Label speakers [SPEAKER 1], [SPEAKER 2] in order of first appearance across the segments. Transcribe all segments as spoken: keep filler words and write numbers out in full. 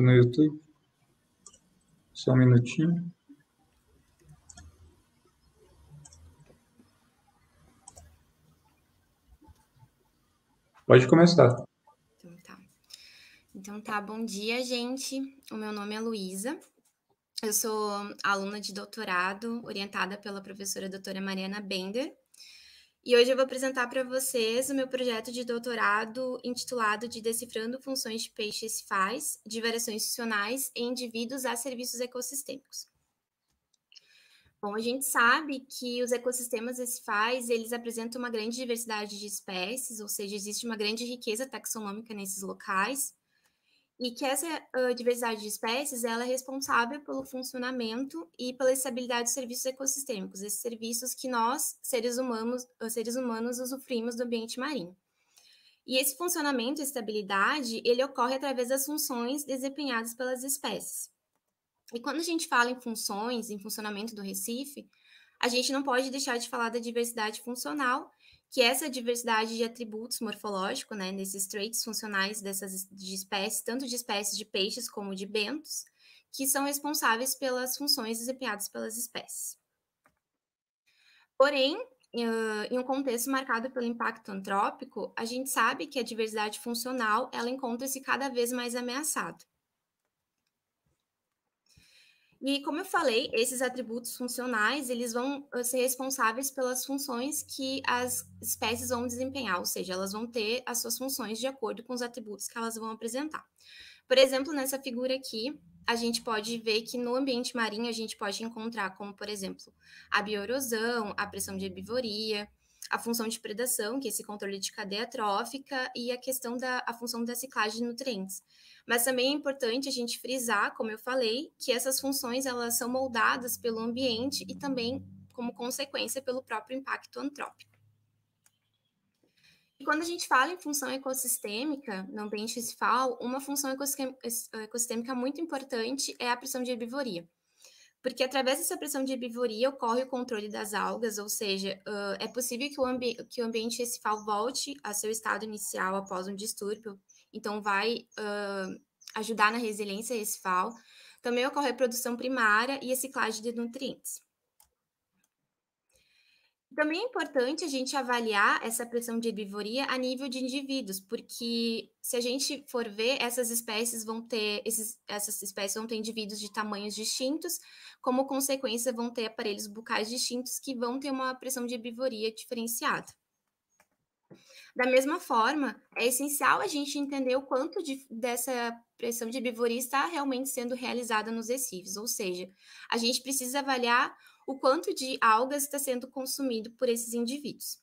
[SPEAKER 1] no YouTube. Só um minutinho. Pode começar.
[SPEAKER 2] Então tá. Então tá, bom dia, gente. O meu nome é Luísa. Eu sou aluna de doutorado, orientada pela professora doutora Mariana Bender. E hoje eu vou apresentar para vocês o meu projeto de doutorado intitulado de Decifrando Funções de Peixes Cefais de Variações Funcionais em Indivíduos a Serviços Ecossistêmicos. Bom, a gente sabe que os ecossistemas cefais, eles apresentam uma grande diversidade de espécies, ou seja, existe uma grande riqueza taxonômica nesses locais, e que essa uh, diversidade de espécies ela é responsável pelo funcionamento e pela estabilidade dos serviços ecossistêmicos, esses serviços que nós, seres humanos, seres humanos, usufruímos do ambiente marinho. E esse funcionamento e estabilidade, ele ocorre através das funções desempenhadas pelas espécies. E quando a gente fala em funções, em funcionamento do Recife, a gente não pode deixar de falar da diversidade funcional, que é essa diversidade de atributos morfológicos, né, desses traits funcionais dessas de espécies, tanto de espécies de peixes como de bentos, que são responsáveis pelas funções desempenhadas pelas espécies. Porém, em um contexto marcado pelo impacto antrópico, a gente sabe que a diversidade funcional ela encontra-se cada vez mais ameaçada. E como eu falei, esses atributos funcionais, eles vão ser responsáveis pelas funções que as espécies vão desempenhar, ou seja, elas vão ter as suas funções de acordo com os atributos que elas vão apresentar. Por exemplo, nessa figura aqui, a gente pode ver que no ambiente marinho a gente pode encontrar como, por exemplo, a bioerosão, a pressão de herbivoria, a função de predação, que é esse controle de cadeia trófica, e a questão da a função da ciclagem de nutrientes. Mas também é importante a gente frisar, como eu falei, que essas funções elas são moldadas pelo ambiente e também, como consequência, pelo próprio impacto antrópico. E quando a gente fala em função ecossistêmica, no ambiente cefal, uma função ecossistêmica muito importante é a pressão de herbivoria. Porque através dessa pressão de herbivoria ocorre o controle das algas, ou seja, uh, é possível que o, ambi que o ambiente cefal volte a seu estado inicial após um distúrbio, então vai uh, ajudar na resiliência cefal. Também ocorre a produção primária e a ciclagem de nutrientes. Também é importante a gente avaliar essa pressão de herbivoria a nível de indivíduos, porque se a gente for ver, essas espécies vão ter, esses, essas espécies vão ter indivíduos de tamanhos distintos, como consequência vão ter aparelhos bucais distintos que vão ter uma pressão de herbivoria diferenciada. Da mesma forma, é essencial a gente entender o quanto de, dessa pressão de herbivoria está realmente sendo realizada nos recifes, ou seja, a gente precisa avaliar o quanto de algas está sendo consumido por esses indivíduos.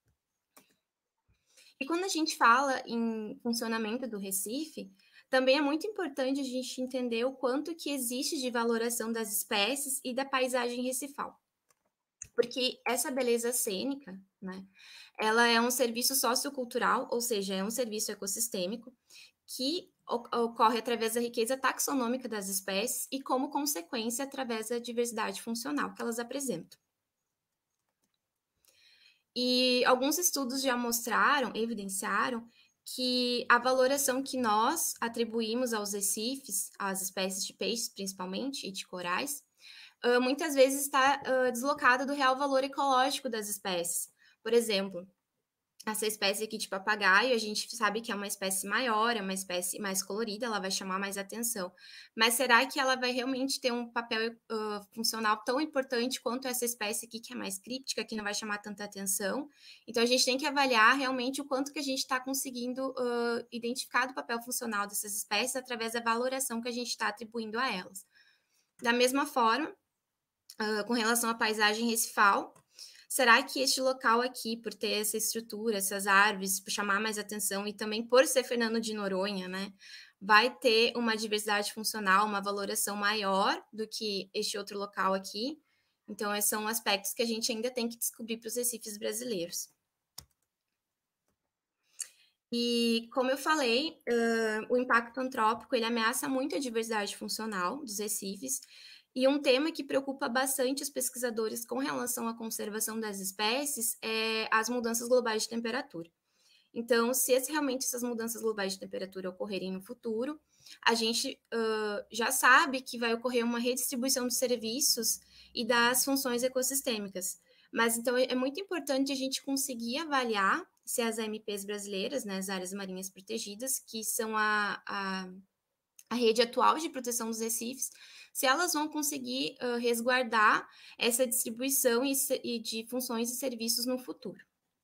[SPEAKER 2] E quando a gente fala em funcionamento do Recife, também é muito importante a gente entender o quanto que existe de valoração das espécies e da paisagem recifal. Porque essa beleza cênica, né, ela é um serviço sociocultural, ou seja, é um serviço ecossistêmico que ocorre através da riqueza taxonômica das espécies e, como consequência, através da diversidade funcional que elas apresentam. E alguns estudos já mostraram, evidenciaram, que a valoração que nós atribuímos aos recifes, às espécies de peixes, principalmente, e de corais, uh, muitas vezes está uh, deslocada do real valor ecológico das espécies. Por exemplo, essa espécie aqui de papagaio, a gente sabe que é uma espécie maior, é uma espécie mais colorida, ela vai chamar mais atenção. Mas será que ela vai realmente ter um papel uh, funcional tão importante quanto essa espécie aqui, que é mais críptica, que não vai chamar tanta atenção? Então, a gente tem que avaliar realmente o quanto que a gente está conseguindo uh, identificar o papel funcional dessas espécies através da valoração que a gente está atribuindo a elas. Da mesma forma, uh, com relação à paisagem recifal, será que este local aqui, por ter essa estrutura, essas árvores, por chamar mais atenção e também por ser Fernando de Noronha, né, vai ter uma diversidade funcional, uma valoração maior do que este outro local aqui? Então, esses são aspectos que a gente ainda tem que descobrir para os recifes brasileiros. E, como eu falei, uh, o impacto antrópico, ele ameaça muito a diversidade funcional dos recifes, e um tema que preocupa bastante os pesquisadores com relação à conservação das espécies é as mudanças globais de temperatura. Então, se esse, realmente essas mudanças globais de temperatura ocorrerem no futuro, a gente uh, já sabe que vai ocorrer uma redistribuição dos serviços e das funções ecossistêmicas. Mas, então, é muito importante a gente conseguir avaliar se as A M Ps brasileiras, né, as áreas marinhas protegidas, que são a, a, a rede atual de proteção dos recifes, se elas vão conseguir uh, resguardar essa distribuição e, e de funções e serviços no futuro.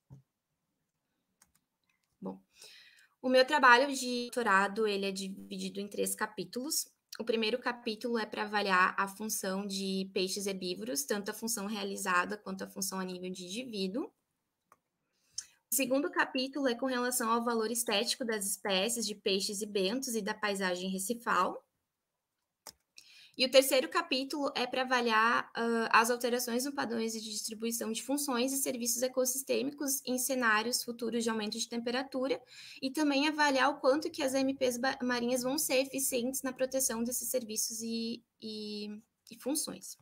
[SPEAKER 2] Bom, o meu trabalho de doutorado, ele é dividido em três capítulos. O primeiro capítulo é para avaliar a função de peixes herbívoros, tanto a função realizada quanto a função a nível de indivíduo. O segundo capítulo é com relação ao valor estético das espécies de peixes e bentos e da paisagem recifal. E o terceiro capítulo é para avaliar uh, as alterações no padrões de distribuição de funções e serviços ecossistêmicos em cenários futuros de aumento de temperatura e também avaliar o quanto que as A M Ps marinhas vão ser eficientes na proteção desses serviços e, e, e funções.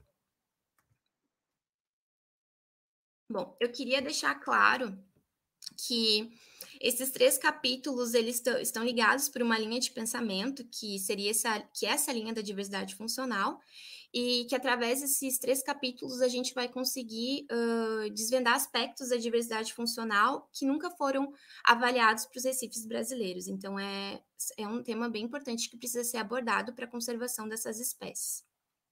[SPEAKER 2] Bom, eu queria deixar claro que esses três capítulos eles estão ligados por uma linha de pensamento que seria essa, que é essa linha da diversidade funcional e que através desses três capítulos a gente vai conseguir uh, desvendar aspectos da diversidade funcional que nunca foram avaliados para os recifes brasileiros. Então é, é um tema bem importante que precisa ser abordado para a conservação dessas espécies.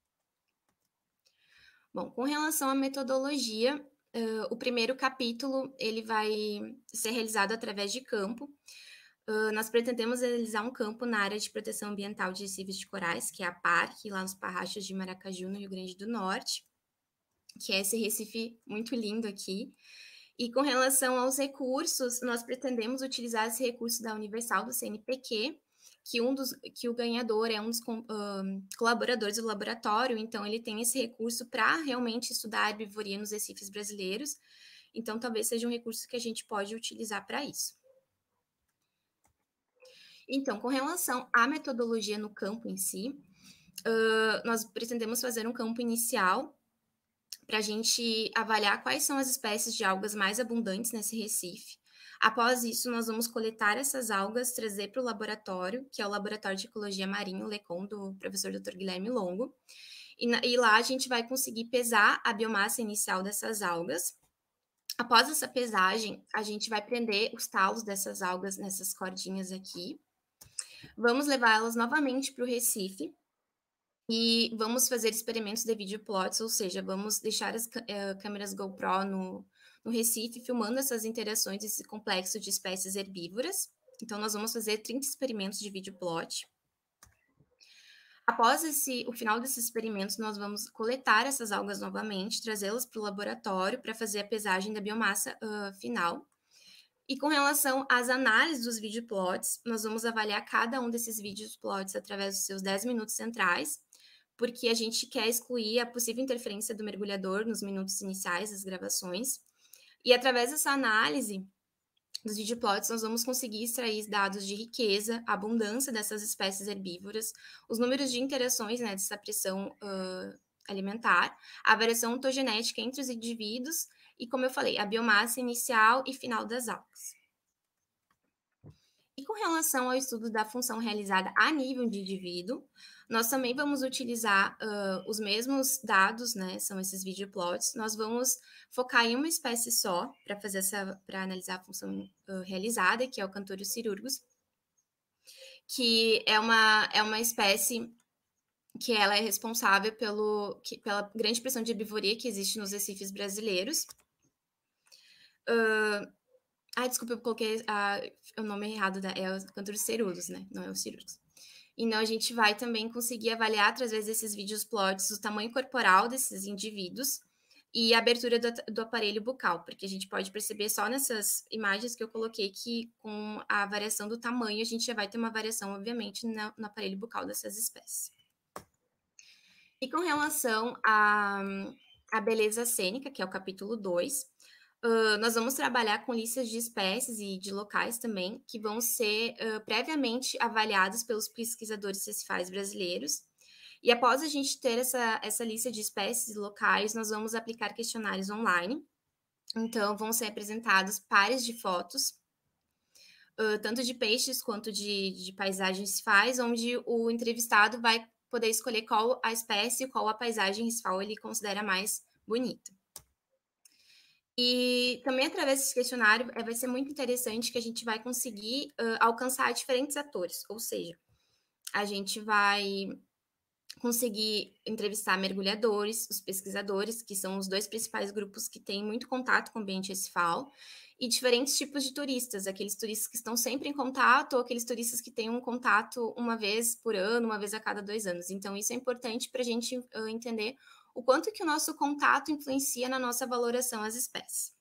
[SPEAKER 2] Bom, com relação à metodologia, Uh, o primeiro capítulo ele vai ser realizado através de campo. Uh, nós pretendemos realizar um campo na área de proteção ambiental de recifes de corais, que é a Parque, lá nos Parrachos de Maracaju, no Rio Grande do Norte, que é esse recife muito lindo aqui. E com relação aos recursos, nós pretendemos utilizar esse recurso da Universal do C N P Q, que, um dos, que o ganhador é um dos um, colaboradores do laboratório, então ele tem esse recurso para realmente estudar a herbivoria nos recifes brasileiros, então talvez seja um recurso que a gente pode utilizar para isso. Então, com relação à metodologia no campo em si, uh, nós pretendemos fazer um campo inicial para a gente avaliar quais são as espécies de algas mais abundantes nesse recife. Após isso, nós vamos coletar essas algas, trazer para o laboratório, que é o Laboratório de Ecologia Marinho, LECOM, do professor doutor Guilherme Longo. E, na, e lá a gente vai conseguir pesar a biomassa inicial dessas algas. Após essa pesagem, a gente vai prender os talos dessas algas nessas cordinhas aqui. Vamos levá-las novamente para o Recife e vamos fazer experimentos de videoplots, ou seja, vamos deixar as uh, câmeras GoPro no, no Recife, filmando essas interações desse complexo de espécies herbívoras. Então, nós vamos fazer trinta experimentos de videoplot. Após esse, o final desses experimentos, nós vamos coletar essas algas novamente, trazê-las para o laboratório para fazer a pesagem da biomassa uh, final. E com relação às análises dos videoplots, nós vamos avaliar cada um desses videoplots através dos seus dez minutos centrais, porque a gente quer excluir a possível interferência do mergulhador nos minutos iniciais das gravações. E através dessa análise dos videoplots, nós vamos conseguir extrair dados de riqueza, abundância dessas espécies herbívoras, os números de interações, né, dessa pressão uh, alimentar, a variação ontogenética entre os indivíduos e, como eu falei, a biomassa inicial e final das algas. E com relação ao estudo da função realizada a nível de indivíduo, nós também vamos utilizar uh, os mesmos dados, né? São esses videoplots. Nós vamos focar em uma espécie só para fazer essa, para analisar a função uh, realizada, que é o Cantorius cirurgus, que é uma, é uma espécie que ela é responsável pelo, que, pela grande pressão de herbivoria que existe nos recifes brasileiros. Uh, Ah, desculpa, eu coloquei a, o nome errado, da, é o Cantorius cerulus, né? Não é o cirurus. Então, a gente vai também conseguir avaliar, através desses vídeos plots, o tamanho corporal desses indivíduos e a abertura do, do aparelho bucal, porque a gente pode perceber só nessas imagens que eu coloquei que, com a variação do tamanho, a gente já vai ter uma variação, obviamente, no, no aparelho bucal dessas espécies. E com relação à, à beleza cênica, que é o capítulo dois, Uh, nós vamos trabalhar com listas de espécies e de locais também, que vão ser uh, previamente avaliados pelos pesquisadores recifais brasileiros. E após a gente ter essa, essa lista de espécies e locais, nós vamos aplicar questionários online. Então, vão ser apresentados pares de fotos uh, tanto de peixes quanto de, de paisagens rifais, onde o entrevistado vai poder escolher qual a espécie, qual a paisagem rifal ele considera mais bonita. E também através desse questionário é, vai ser muito interessante que a gente vai conseguir uh, alcançar diferentes atores, ou seja, a gente vai conseguir entrevistar mergulhadores, os pesquisadores, que são os dois principais grupos que têm muito contato com o ambiente recifal, e diferentes tipos de turistas, aqueles turistas que estão sempre em contato, ou aqueles turistas que têm um contato uma vez por ano, uma vez a cada dois anos. Então, isso é importante para a gente uh, entender o quanto que o nosso contato influencia na nossa valoração às espécies.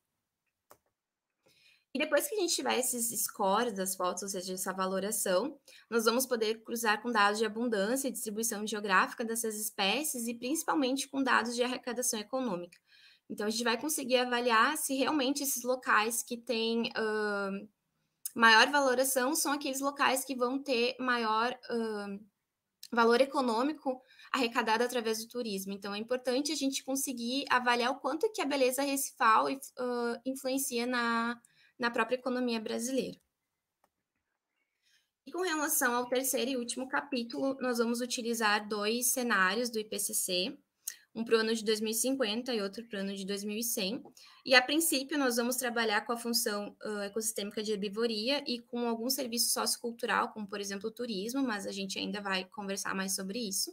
[SPEAKER 2] E depois que a gente tiver esses scores das fotos, ou seja, essa valoração, nós vamos poder cruzar com dados de abundância e distribuição geográfica dessas espécies e principalmente com dados de arrecadação econômica. Então, a gente vai conseguir avaliar se realmente esses locais que têm uh, maior valoração são aqueles locais que vão ter maior uh, valor econômico arrecadado através do turismo. Então, é importante a gente conseguir avaliar o quanto que a beleza recifal uh, influencia na na própria economia brasileira. E com relação ao terceiro e último capítulo, nós vamos utilizar dois cenários do I P C C, um para o ano de dois mil e cinquenta e outro para o ano de dois mil e cem. E, a princípio, nós vamos trabalhar com a função uh, ecossistêmica de herbivoria e com algum serviço sociocultural, como, por exemplo, o turismo, mas a gente ainda vai conversar mais sobre isso.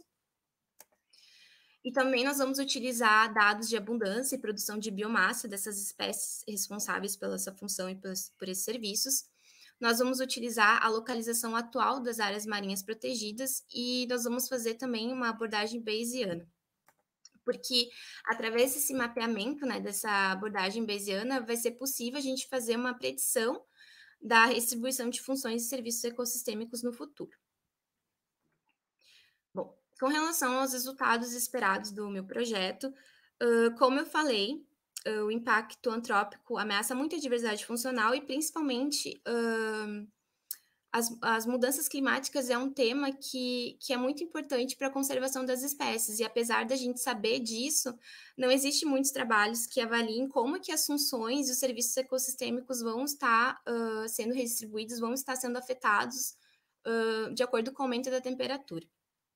[SPEAKER 2] E também nós vamos utilizar dados de abundância e produção de biomassa dessas espécies responsáveis pela sua função e por, por esses serviços. Nós vamos utilizar a localização atual das áreas marinhas protegidas e nós vamos fazer também uma abordagem bayesiana. Porque através desse mapeamento, né, dessa abordagem bayesiana, vai ser possível a gente fazer uma predição da distribuição de funções e serviços ecossistêmicos no futuro. Bom, com relação aos resultados esperados do meu projeto, uh, como eu falei, uh, o impacto antrópico ameaça muito a diversidade funcional e, principalmente, uh, as, as mudanças climáticas é um tema que, que é muito importante para a conservação das espécies. E, apesar da gente saber disso, não existe muitos trabalhos que avaliem como que as funções e os serviços ecossistêmicos vão estar uh, sendo redistribuídos, vão estar sendo afetados uh, de acordo com o aumento da temperatura.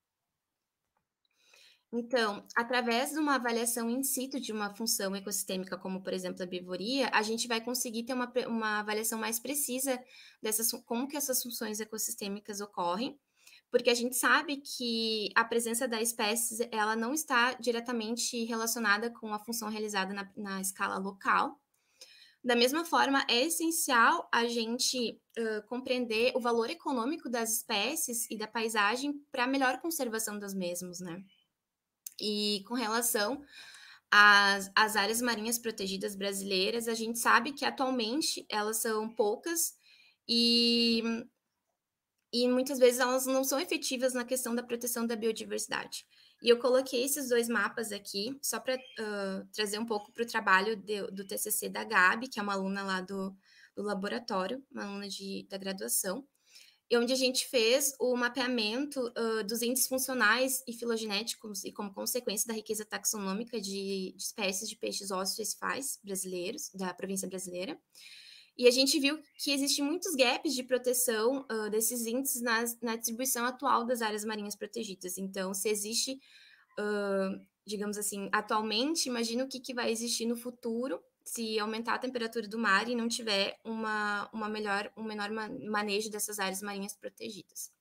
[SPEAKER 2] Então, através de uma avaliação in situ de uma função ecossistêmica, como, por exemplo, a herbivoria, a gente vai conseguir ter uma, uma avaliação mais precisa dessas, como que essas funções ecossistêmicas ocorrem, porque a gente sabe que a presença da espécie, ela não está diretamente relacionada com a função realizada na, na escala local. Da mesma forma, é essencial a gente uh, compreender o valor econômico das espécies e da paisagem para a melhor conservação das mesmas, né? E com relação às, às áreas marinhas protegidas brasileiras, a gente sabe que atualmente elas são poucas e, e muitas vezes elas não são efetivas na questão da proteção da biodiversidade. E eu coloquei esses dois mapas aqui só para uh, trazer um pouco para o trabalho de, do T C C da Gabi, que é uma aluna lá do, do laboratório, uma aluna de, da graduação, e onde a gente fez o mapeamento uh, dos índices funcionais e filogenéticos e como consequência da riqueza taxonômica de, de espécies de peixes ósseos recifais brasileiros, da província brasileira. E a gente viu que existem muitos gaps de proteção uh, desses índices nas, na distribuição atual das áreas marinhas protegidas. Então, se existe, uh, digamos assim, atualmente, imagina o que, que vai existir no futuro se aumentar a temperatura do mar e não tiver uma, uma melhor, um menor manejo dessas áreas marinhas protegidas.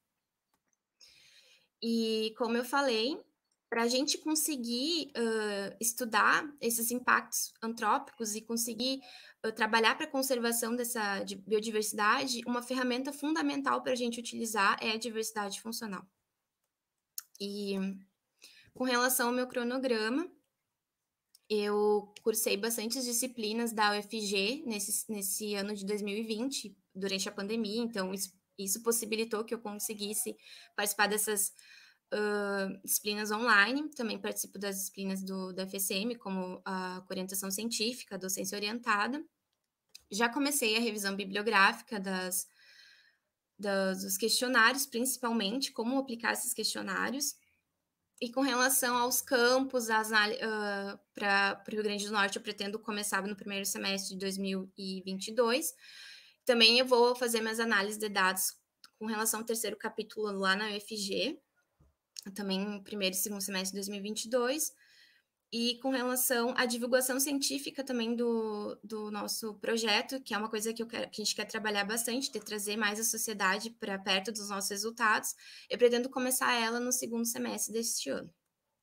[SPEAKER 2] E, como eu falei, para a gente conseguir uh, estudar esses impactos antrópicos e conseguir uh, trabalhar para a conservação dessa biodiversidade, uma ferramenta fundamental para a gente utilizar é a diversidade funcional. E, com relação ao meu cronograma, eu cursei bastantes disciplinas da U F G nesse, nesse ano de dois mil e vinte, durante a pandemia, então isso, isso possibilitou que eu conseguisse participar dessas uh, disciplinas online. Também participo das disciplinas do, da U F S M, como a orientação científica, a docência orientada. Já comecei a revisão bibliográfica das, das, dos questionários, principalmente, como aplicar esses questionários. E com relação aos campos, uh, para o Rio Grande do Norte, eu pretendo começar no primeiro semestre de dois mil e vinte e dois. Também eu vou fazer minhas análises de dados com relação ao terceiro capítulo lá na U F G, também no primeiro e segundo semestre de dois mil e vinte e dois, e com relação à divulgação científica também do, do nosso projeto, que é uma coisa que, eu quero, que a gente quer trabalhar bastante, de trazer mais a sociedade para perto dos nossos resultados. Eu pretendo começar ela no segundo semestre deste ano.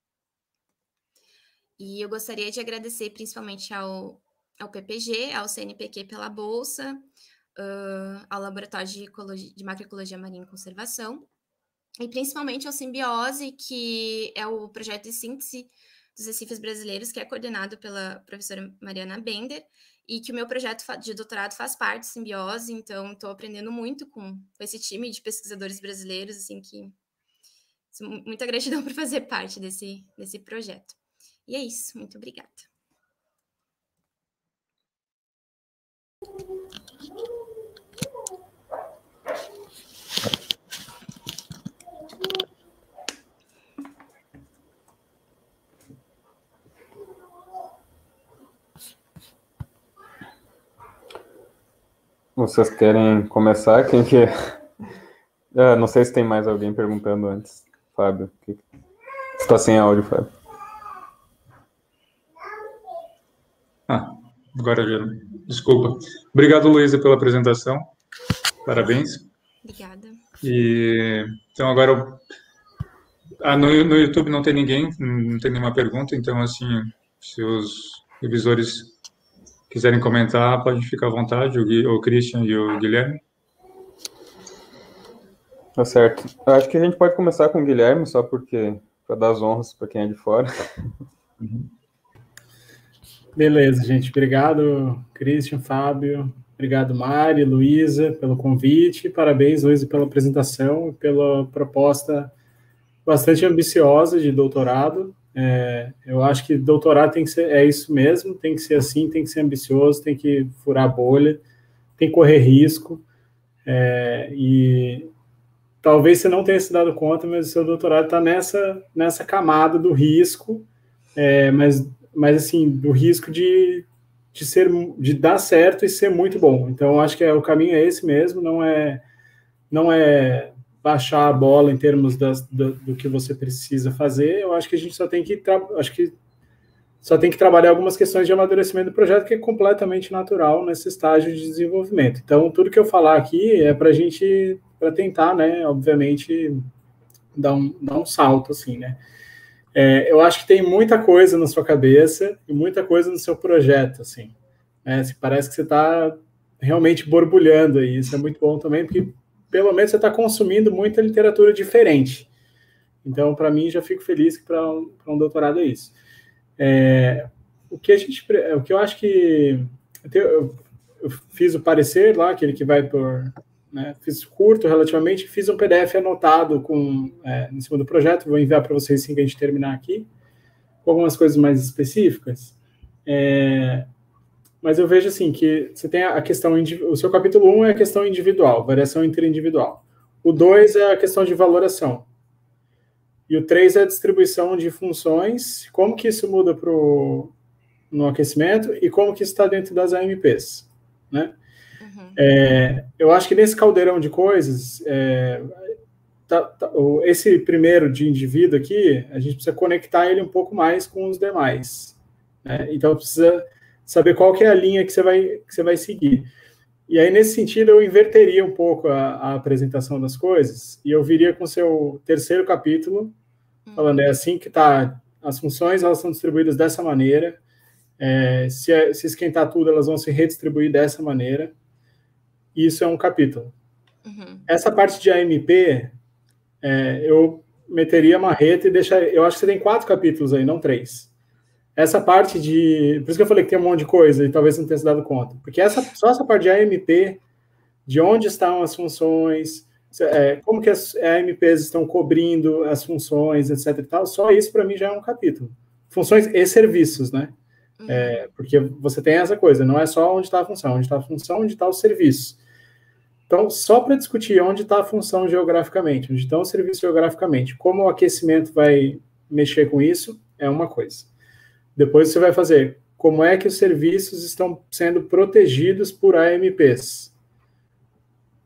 [SPEAKER 2] E eu gostaria de agradecer principalmente ao, ao P P G, ao C N P Q pela bolsa, uh, ao Laboratório de, Ecologia, de Macroecologia Marinha e Conservação, e principalmente ao Simbiose, que é o projeto de síntese dos recifes brasileiros, que é coordenado pela professora Mariana Bender, e que o meu projeto de doutorado faz parte do Simbiose, então estou aprendendo muito com, com esse time de pesquisadores brasileiros, assim, que muita gratidão por fazer parte desse, desse projeto. E é isso, muito obrigada.
[SPEAKER 1] Vocês querem começar? Quem que é? Ah, não sei se tem mais alguém perguntando antes. Fábio. Você está sem áudio, Fábio. Ah, agora já. Desculpa. Obrigado, Luísa, pela apresentação. Parabéns.
[SPEAKER 2] Obrigada.
[SPEAKER 1] E, então, agora... Ah, no, no YouTube não tem ninguém, não tem nenhuma pergunta, então, assim, se os revisores quiserem comentar, pode ficar à vontade, o, Gui, o Christian e o Guilherme. Tá certo. Eu acho que a gente pode começar com o Guilherme, só porque, para dar as honras para quem é de fora.
[SPEAKER 3] Uhum. Beleza, gente. Obrigado, Christian, Fábio. Obrigado, Mari, Luísa, pelo convite. Parabéns, Luísa, pela apresentação e pela proposta bastante ambiciosa de doutorado. É, eu acho que doutorado tem que ser, é isso mesmo, tem que ser assim, tem que ser ambicioso, tem que furar a bolha, tem que correr risco, é, e talvez você não tenha se dado conta, mas o seu doutorado está nessa, nessa camada do risco, é, mas, mas assim, do risco de, de, ser, de dar certo e ser muito bom. Então, eu acho que é, o caminho é esse mesmo, não é, não é baixar a bola em termos das, do, do que você precisa fazer. Eu acho que a gente só tem que acho que só tem que trabalhar algumas questões de amadurecimento do projeto, que é completamente natural nesse estágio de desenvolvimento. Então, tudo que eu falar aqui é para a gente, para tentar, né, obviamente, dar um, dar um salto, assim, né. É, eu acho que tem muita coisa na sua cabeça e muita coisa no seu projeto, assim, né, parece que você está realmente borbulhando aí, isso é muito bom também, porque pelo menos você está consumindo muita literatura diferente. Então, para mim, já fico feliz que para um, para um doutorado é isso. É, o que a gente, o que eu acho que eu, eu fiz o parecer lá, aquele que vai por, né, fiz curto relativamente, fiz um P D F anotado com é, em cima do projeto, vou enviar para vocês assim que a gente terminar aqui, com algumas coisas mais específicas. É, mas eu vejo assim que você tem a questão, o seu capítulo um é a questão individual, variação interindividual. O dois é a questão de valoração. E o três é a distribuição de funções, como que isso muda pro, no aquecimento e como que isso está dentro das A M Ps, né? Uhum. É, eu acho que nesse caldeirão de coisas, é, tá, tá, esse primeiro de indivíduo aqui, a gente precisa conectar ele um pouco mais com os demais, né? Então precisa saber qual que é a linha que você vai, que você vai seguir. E aí, nesse sentido, eu inverteria um pouco a, a apresentação das coisas e eu viria com o seu terceiro capítulo, falando, é assim que tá, as funções, elas são distribuídas dessa maneira, é, se, se esquentar tudo, elas vão se redistribuir dessa maneira, e isso é um capítulo. Uhum. Essa parte de A M P, é, eu meteria a marreta e deixaria, eu acho que você tem quatro capítulos aí, não três. Essa parte de... Por isso que eu falei que tem um monte de coisa e talvez não tenha se dado conta. Porque essa, só essa parte de A M P, de onde estão as funções, é, como que as A M Ps estão cobrindo as funções, etc e tal, só isso para mim já é um capítulo. Funções e serviços, né? Uhum. É, porque você tem essa coisa, não é só onde está a função, onde está a função, onde está o serviço. Então, só para discutir onde está a função geograficamente, onde está o serviço geograficamente, como o aquecimento vai mexer com isso, é uma coisa. Depois você vai fazer como é que os serviços estão sendo protegidos por A M Ps.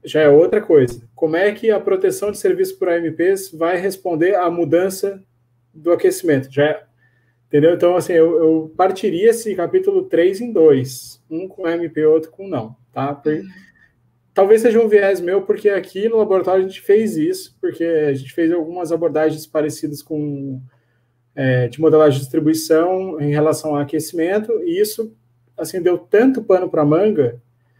[SPEAKER 3] já é outra coisa. Como é que a proteção de serviço por A M Ps vai responder à mudança do aquecimento? Já é, entendeu? Então, assim, eu, eu partiria esse capítulo três em dois. Um com A M P e outro com não, tá? Por, uhum. Talvez seja um viés meu, porque aqui no laboratório a gente fez isso, porque a gente fez algumas abordagens parecidas com é, de modelagem de distribuição em relação ao aquecimento, e isso, assim, deu tanto pano para manga.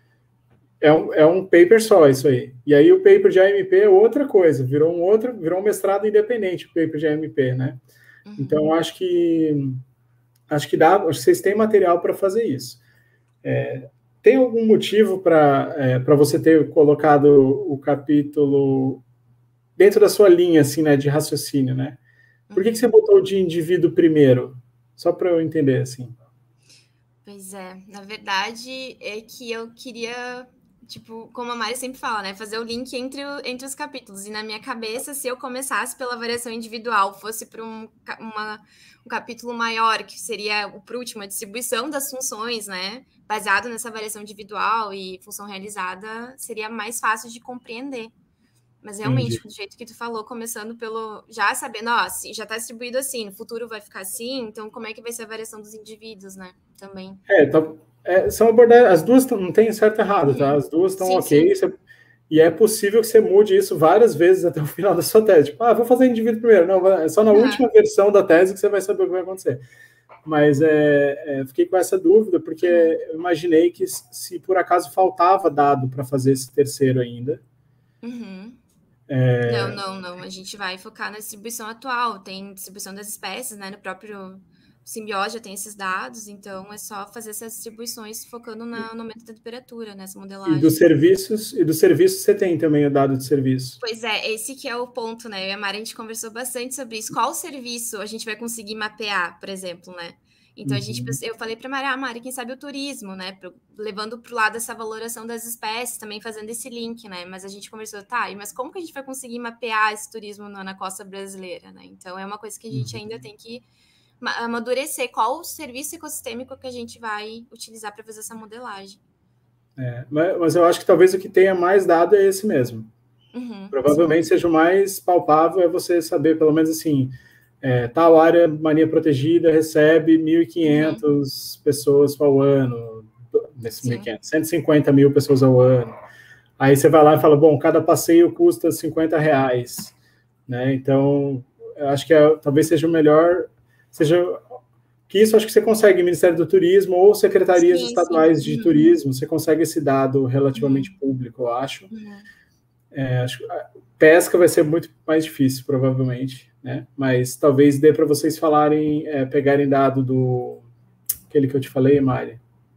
[SPEAKER 3] É um, é um paper só, isso aí. E aí o paper de A M P é outra coisa, virou um outro, virou um mestrado independente, o paper de A M P, né? Uhum. Então, acho que acho que dá, acho que vocês têm material para fazer isso. É, tem algum motivo para é, para você ter colocado o capítulo dentro da sua linha, assim, né, de raciocínio, né? Por que, que você botou de indivíduo primeiro? Só para eu entender, assim.
[SPEAKER 2] Pois é, na verdade é que eu queria, tipo, como a Mari sempre fala, né, fazer o link entre, o, entre os capítulos. E na minha cabeça, se eu começasse pela variação individual, fosse para um, uma, um capítulo maior, que seria o para último, a distribuição das funções, né, baseado nessa variação individual e função realizada, seria mais fácil de compreender. Mas realmente, Entendi. Do jeito que tu falou, começando pelo... Já sabendo, ó, já está distribuído assim, no futuro vai ficar assim, então como é que vai ser a variação dos indivíduos, né? Também.
[SPEAKER 3] É, tá, é são abordagens... As duas não tem certo e errado, uhum. tá? As duas estão ok. Você, e é possível que você mude isso várias vezes até o final da sua tese. Tipo, ah, vou fazer indivíduo primeiro. Não, é só na uhum. última versão da tese que você vai saber o que vai acontecer. Mas é, é, fiquei com essa dúvida, porque eu imaginei que se por acaso faltava dado para fazer esse terceiro ainda...
[SPEAKER 2] Uhum. É... Não, não, não. A gente vai focar na distribuição atual. Tem distribuição das espécies, né? No próprio simbiose já tem esses dados, então é só fazer essas distribuições focando na, no aumento da temperatura, nessa modelagem.
[SPEAKER 3] E dos serviços, e dos serviços você tem também o dado de serviço.
[SPEAKER 2] Pois é, esse que é o ponto, né? Eu e a Mari, a gente conversou bastante sobre isso. Qual serviço a gente vai conseguir mapear, por exemplo, né? Então, uhum. a gente, eu falei para a Mari, ah, Mari, quem sabe o turismo, né? Pro, levando para o lado essa valoração das espécies, também fazendo esse link, né? Mas a gente conversou, tá, mas como que a gente vai conseguir mapear esse turismo na, na costa brasileira, né? Então, é uma coisa que a gente uhum. ainda tem que amadurecer. Qual o serviço ecossistêmico que a gente vai utilizar para fazer essa modelagem?
[SPEAKER 3] É, mas, mas eu acho que talvez o que tenha mais dado é esse mesmo. Uhum, Provavelmente sim. seja o mais palpável, é você saber, pelo menos assim... É, tal área marinha protegida recebe mil e quinhentas uhum. pessoas ao ano, nesse mil e quinhentos, cento e cinquenta mil pessoas ao ano. Aí você vai lá e fala, bom, cada passeio custa cinquenta reais, né? Então, eu acho que é, talvez seja o melhor, seja que isso acho que você consegue, Ministério do Turismo ou secretarias sim, estaduais sim. de uhum. turismo, você consegue esse dado relativamente uhum. público, eu acho. Uhum. É, acho que pesca vai ser muito mais difícil, provavelmente, né? Mas talvez dê para vocês falarem, é, pegarem dado do aquele que eu te falei, Mari.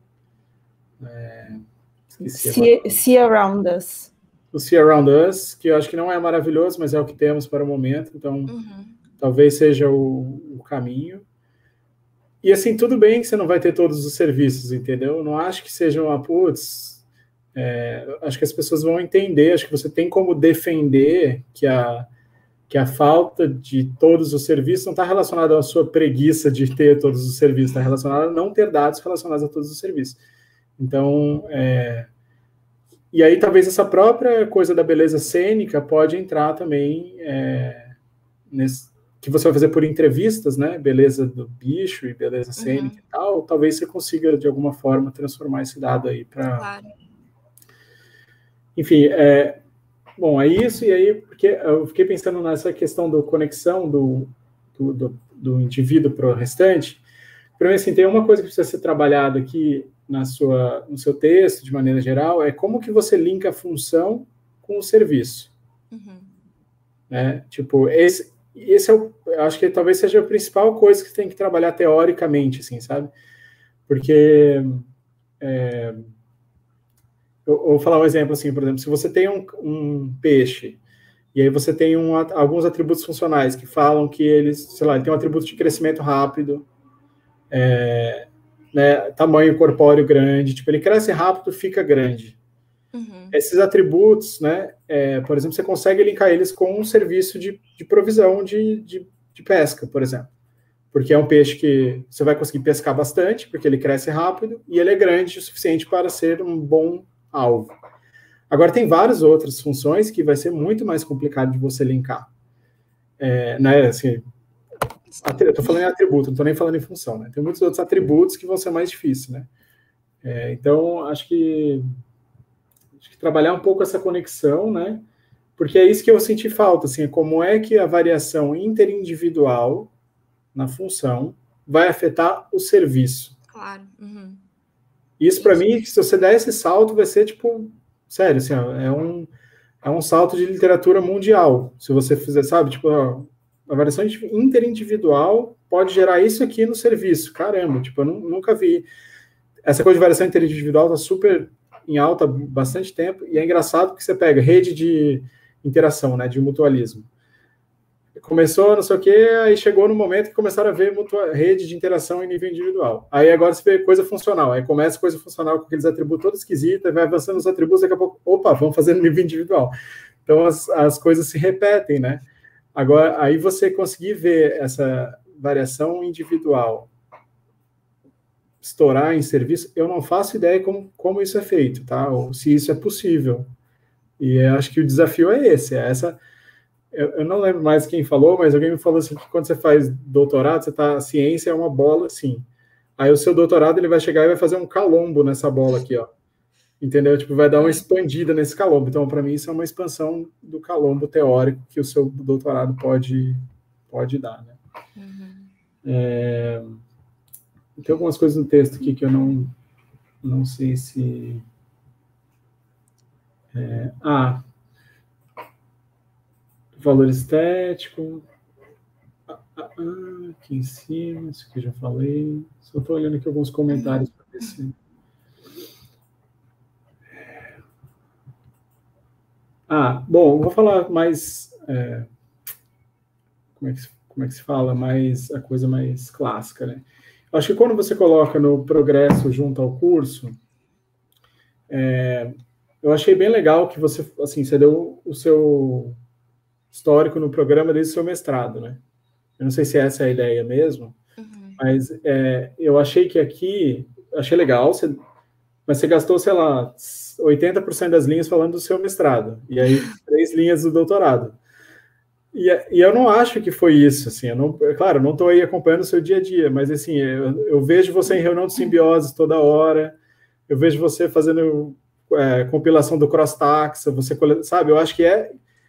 [SPEAKER 3] É,
[SPEAKER 4] see, see Around Us.
[SPEAKER 3] O See Around Us, que eu acho que não é maravilhoso, mas é o que temos para o momento, então uhum. talvez seja o, o caminho. E assim, tudo bem que você não vai ter todos os serviços, entendeu? Eu não acho que seja uma, putz, é, acho que as pessoas vão entender, acho que você tem como defender que a que a falta de todos os serviços não está relacionada à sua preguiça de ter todos os serviços, está relacionada a não ter dados relacionados a todos os serviços. Então, é... e aí talvez essa própria coisa da beleza cênica pode entrar também, é... nesse... que você vai fazer por entrevistas, né, beleza do bicho e beleza cênica uhum. e tal, talvez você consiga, de alguma forma, transformar esse dado aí para... Claro. Enfim, é... Bom, é isso, e aí, porque eu fiquei pensando nessa questão da conexão do, do, do, do indivíduo para o restante. Para mim, assim, tem uma coisa que precisa ser trabalhada aqui na sua, no seu texto, de maneira geral, é como que você linka a função com o serviço. Uhum. Né? Tipo, esse, esse é o, eu acho que talvez seja a principal coisa que você tem que trabalhar teoricamente, assim, sabe? Porque... É, eu vou falar um exemplo assim, por exemplo, se você tem um, um peixe, e aí você tem um, alguns atributos funcionais que falam que eles, sei lá, ele tem um atributo de crescimento rápido, é, né, tamanho corpóreo grande, tipo, ele cresce rápido, fica grande. Uhum. Esses atributos, né, é, por exemplo, você consegue linkar eles com um serviço de, de provisão de, de, de pesca, por exemplo. Porque é um peixe que você vai conseguir pescar bastante, porque ele cresce rápido, e ele é grande o suficiente para ser um bom alvo. Agora, tem várias outras funções que vai ser muito mais complicado de você linkar. É, né, assim, eu estou falando em atributo, não estou nem falando em função, né? Tem muitos outros atributos que vão ser mais difíceis, né? É, então, acho que, acho que trabalhar um pouco essa conexão, né? Porque é isso que eu senti falta, assim, como é que a variação interindividual na função vai afetar o serviço.
[SPEAKER 2] Claro. Uhum.
[SPEAKER 3] Isso, para mim, se você der esse salto, vai ser, tipo, sério, assim, ó, é um, é um salto de literatura mundial. Se você fizer, sabe, tipo, ó, a variação interindividual pode gerar isso aqui no serviço. Caramba, tipo, eu nunca vi. Essa coisa de variação interindividual tá super em alta há bastante tempo, e é engraçado porque você pega rede de interação, né, de mutualismo. Começou, não sei o quê, aí chegou no momento que começaram a ver mutua, rede de interação em nível individual. Aí agora você vê coisa funcional, aí começa coisa funcional com aqueles atributos todos esquisitos, aí vai avançando os atributos, daqui a pouco, opa, vamos fazer no nível individual. Então as, as coisas se repetem, né? Agora, aí você conseguir ver essa variação individual estourar em serviço, eu não faço ideia como, como isso é feito, tá? Ou se isso é possível. E eu acho que o desafio é esse, é essa... Eu, eu não lembro mais quem falou, mas alguém me falou assim, que quando você faz doutorado, você tá, a ciência é uma bola assim. Aí o seu doutorado, ele vai chegar e vai fazer um calombo nessa bola aqui, ó. Entendeu? Tipo, vai dar uma expandida nesse calombo. Então, para mim, isso é uma expansão do calombo teórico que o seu doutorado pode, pode dar, né? Uhum. É... Tem algumas coisas no texto aqui que eu não, não sei se... É... Ah... Valor estético. Ah, ah, ah, aqui em cima, isso aqui eu já falei. Só estou olhando aqui alguns comentários para ver se... Ah, bom, vou falar mais... É, como, é que, como é que se fala? Mais, a coisa mais clássica, né? Acho que quando você coloca no progresso junto ao curso, é, eu achei bem legal que você, assim, você deu o seu... histórico no programa desde o seu mestrado, né? Eu não sei se essa é a ideia mesmo, uhum. mas é, eu achei que aqui, achei legal, você, mas você gastou, sei lá, oitenta por cento das linhas falando do seu mestrado, e aí três linhas do doutorado. E, e eu não acho que foi isso, assim, eu não, claro, eu não estou aí acompanhando o seu dia a dia, mas assim, eu, eu vejo você em reunião de simbiose toda hora, eu vejo você fazendo é, compilação do cross-taxa, você, sabe, eu acho que é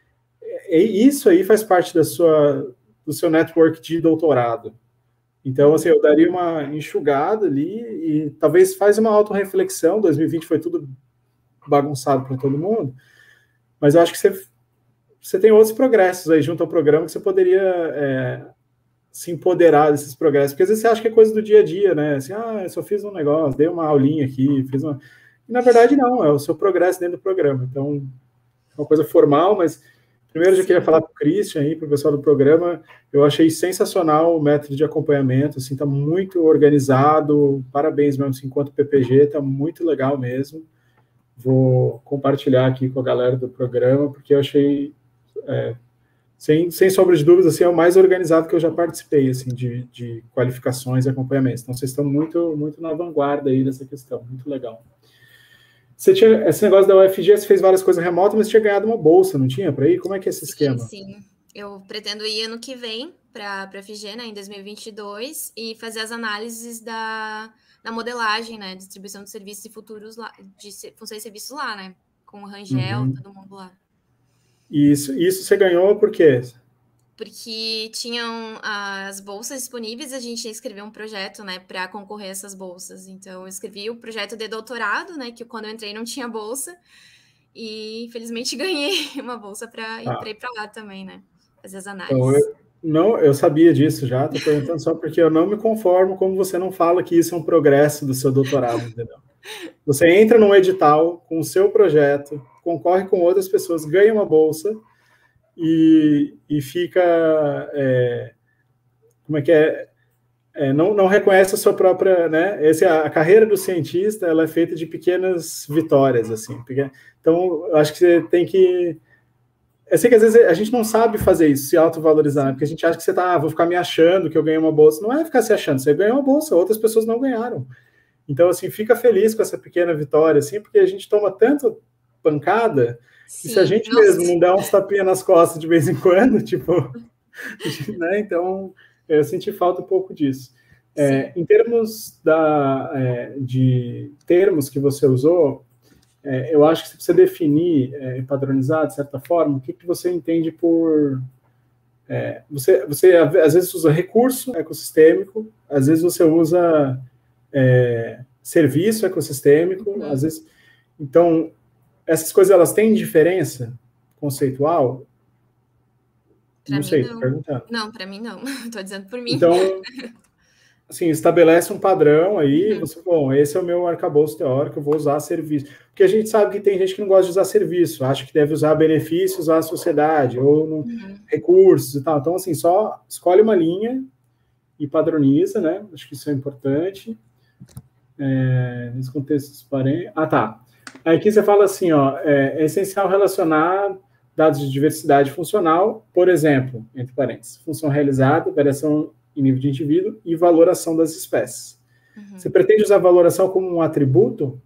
[SPEAKER 3] isso aí faz parte da sua, do seu network de doutorado. Então, assim, eu daria uma enxugada ali e talvez faz uma autorreflexão. dois mil e vinte foi tudo bagunçado para todo mundo, mas eu acho que você, você tem outros progressos aí junto ao programa que você poderia é, se empoderar desses progressos, porque às vezes você acha que é coisa do dia a dia, né? Assim, ah, eu só fiz um negócio, dei uma aulinha aqui, fiz uma... E, na verdade, não, é o seu progresso dentro do programa. Então, é uma coisa formal, mas... Primeiro, eu já queria falar para o Christian, aí, para o pessoal do programa, eu achei sensacional o método de acompanhamento, assim, está muito organizado, parabéns mesmo, assim, enquanto P P G, está muito legal mesmo. Vou compartilhar aqui com a galera do programa, porque eu achei, é, sem, sem sombra de dúvidas, assim, é o mais organizado que eu já participei, assim, de, de qualificações e acompanhamentos. Então, vocês estão muito, muito na vanguarda aí dessa questão, muito legal. Você tinha, esse negócio da U F G, você fez várias coisas remotas, mas você tinha ganhado uma bolsa, não tinha, para ir? Como é que é esse esquema?
[SPEAKER 2] Sim, sim. Eu pretendo ir ano que vem para a F G, né, em dois mil e vinte e dois, e fazer as análises da, da modelagem, né, distribuição de serviços e futuros lá, de funções e serviços lá, né, com o Rangel, uhum. todo mundo lá.
[SPEAKER 3] Isso, isso você ganhou por quê?
[SPEAKER 2] Porque tinham as bolsas disponíveis e a gente ia escrever um projeto, né, para concorrer a essas bolsas. Então, eu escrevi o projeto de doutorado, né, que quando eu entrei não tinha bolsa, e infelizmente ganhei uma bolsa para ir, ah. ir para lá também, né, fazer as análises.
[SPEAKER 3] Então, eu, não, eu sabia disso já, estou perguntando só porque eu não me conformo como você não fala que isso é um progresso do seu doutorado, entendeu? Você entra num edital com o seu projeto, concorre com outras pessoas, ganha uma bolsa, E, e fica, é, como é que é, é não, não reconhece a sua própria, né, esse, a, a carreira do cientista, ela é feita de pequenas vitórias, assim, pequena, então, eu acho que você tem que, eu sei que às vezes a gente não sabe fazer isso, se autovalorizar, né, porque a gente acha que você tá, ah, vou ficar me achando que eu ganhei uma bolsa, não é ficar se achando, você ganhou uma bolsa, outras pessoas não ganharam, então, assim, fica feliz com essa pequena vitória, assim, porque a gente toma tanto pancada,
[SPEAKER 2] Sim,
[SPEAKER 3] e se a gente
[SPEAKER 2] nossa.
[SPEAKER 3] mesmo não der uns tapinhas nas costas de vez em quando, tipo, né? Então, eu senti falta um pouco disso. É, em termos da, é, de termos que você usou, é, eu acho que você precisa definir e é, padronizar, de certa forma, o que, que você entende por... É, você, você, às vezes, usa recurso ecossistêmico, às vezes você usa é, serviço ecossistêmico, uhum. às vezes... Então, essas coisas, elas têm diferença conceitual?
[SPEAKER 2] Pra
[SPEAKER 3] não
[SPEAKER 2] mim,
[SPEAKER 3] sei,
[SPEAKER 2] não.
[SPEAKER 3] tô perguntando.
[SPEAKER 2] Não, para mim, não. Estou dizendo por mim.
[SPEAKER 3] Então... assim, estabelece um padrão aí, uhum. você, bom, esse é o meu arcabouço teórico, eu vou usar serviço. Porque a gente sabe que tem gente que não gosta de usar serviço, acha que deve usar benefícios à sociedade, ou no, uhum. recursos e tal. Então, assim, só escolhe uma linha e padroniza, né? Acho que isso é importante. É, nesse contexto, parei. Ah, tá. Aqui você fala assim, ó, é, é essencial relacionar dados de diversidade funcional, por exemplo, entre parênteses, função realizada, variação em nível de indivíduo e valoração das espécies. Uhum. Você pretende usar a valoração como um atributo?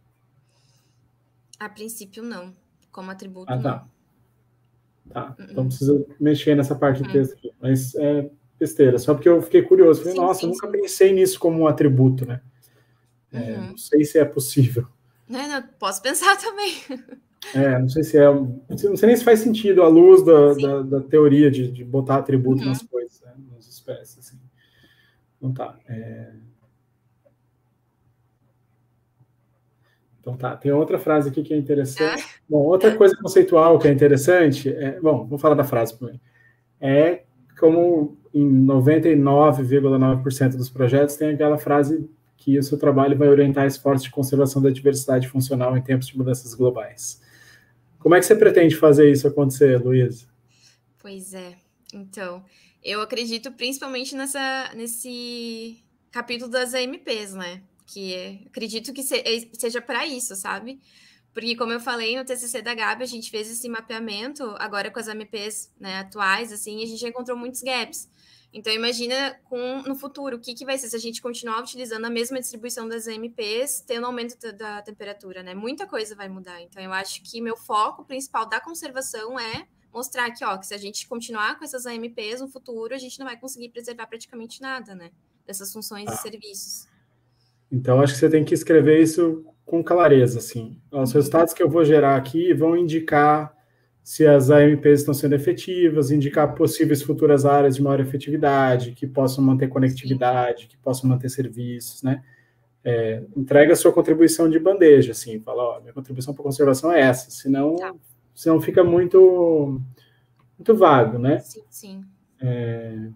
[SPEAKER 2] A princípio, não. Como atributo,
[SPEAKER 3] ah, tá.
[SPEAKER 2] não.
[SPEAKER 3] Tá, uhum. Então precisa mexer nessa parte do uhum. texto aqui. Mas é besteira, só porque eu fiquei curioso. Falei, sim, nossa, sim, eu nunca sim. pensei nisso como um atributo, né? Uhum. É, não sei se é possível.
[SPEAKER 2] É, não, posso pensar também.
[SPEAKER 3] É, não sei se é... Não sei nem se faz sentido à luz da, da, da teoria de, de botar atributo uhum. nas coisas, né? Nas espécies, assim. Então tá. É... Então tá. Tem outra frase aqui que é interessante. Ah. Bom, outra coisa conceitual que é interessante... É... Bom, vou falar da frase primeiro. É como em noventa e nove vírgula nove por cento dos projetos tem aquela frase que o seu trabalho vai orientar esforços de conservação da diversidade funcional em tempos de mudanças globais. Como é que você pretende fazer isso acontecer, Luísa?
[SPEAKER 2] Pois é. Então, eu acredito principalmente nessa, nesse capítulo das A M Ps, né? Que é, acredito que se, seja para isso, sabe? Porque, como eu falei, no T C C da Gabi, a gente fez esse mapeamento, agora com as A M Ps, né, atuais, assim, e a gente já encontrou muitos gaps. Então, imagina com, no futuro, o que, que vai ser se a gente continuar utilizando a mesma distribuição das A M Ps, tendo aumento da, da temperatura, né? Muita coisa vai mudar. Então, eu acho que meu foco principal da conservação é mostrar que, ó, que se a gente continuar com essas A M Ps no futuro, a gente não vai conseguir preservar praticamente nada, né? Dessas funções ah. e serviços.
[SPEAKER 3] Então, acho que você tem que escrever isso com clareza, assim. Os uhum. resultados que eu vou gerar aqui vão indicar se as A M Ps estão sendo efetivas, indicar possíveis futuras áreas de maior efetividade, que possam manter conectividade, Sim. que possam manter serviços, né? É, entrega a sua contribuição de bandeja, assim, fala, ó, minha contribuição para a conservação é essa, senão, tá. senão fica muito, muito vago, né?
[SPEAKER 2] Sim, sim.
[SPEAKER 3] É,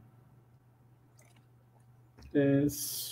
[SPEAKER 3] é,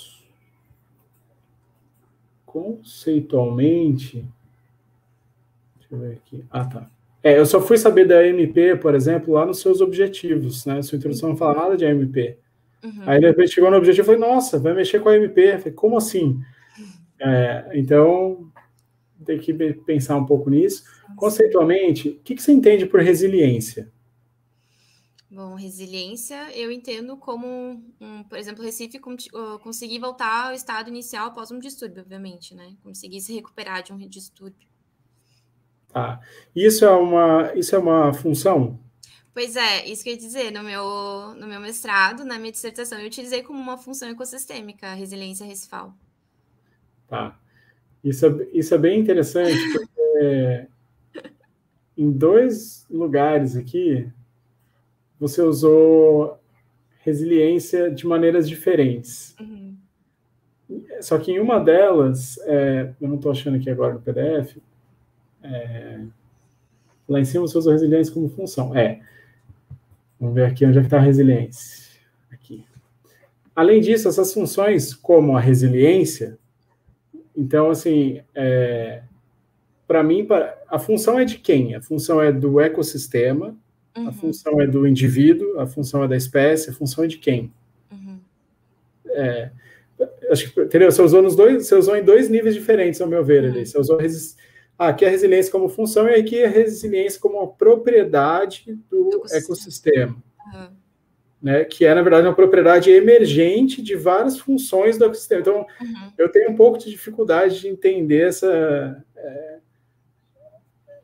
[SPEAKER 3] conceitualmente, deixa eu ver aqui, ah, tá. É, eu só fui saber da A M P, por exemplo, lá nos seus objetivos, né? Sua introdução não fala nada de A M P. Uhum. Aí, de repente, chegou no objetivo e falei, nossa, vai mexer com a A M P. Eu falei, como assim? É, então, tem que pensar um pouco nisso. Conceitualmente, o que, que você entende por resiliência?
[SPEAKER 2] Bom, resiliência eu entendo como, um, por exemplo, Recife conseguir voltar ao estado inicial após um distúrbio, obviamente, né? Conseguir se recuperar de um distúrbio.
[SPEAKER 3] Tá. Isso é uma, isso é uma função?
[SPEAKER 2] Pois é, isso que eu ia dizer, no meu, no meu mestrado, na minha dissertação, eu utilizei como uma função ecossistêmica a resiliência recifal.
[SPEAKER 3] Tá. Isso é, isso é bem interessante, porque em dois lugares aqui, você usou resiliência de maneiras diferentes. Uhum. Só que em uma delas, é, eu não estou achando aqui agora no P D F, é, lá em cima você usou resiliência como função. É. Vamos ver aqui onde é que está a resiliência. Aqui. Além disso, essas funções, como a resiliência, então, assim, é, para mim, a função é de quem? A função é do ecossistema, uhum. a função é do indivíduo, a função é da espécie, a função é de quem? Uhum. É, acho que, entendeu? Você usou, nos dois, você usou em dois níveis diferentes, ao meu ver, uhum. ali. Você usou resi ah, aqui a resiliência como função e aqui a resiliência como uma propriedade do ecossistema. Uhum. Né, que é, na verdade, uma propriedade emergente de várias funções do ecossistema. Então, uhum. eu tenho um pouco de dificuldade de entender essa, é,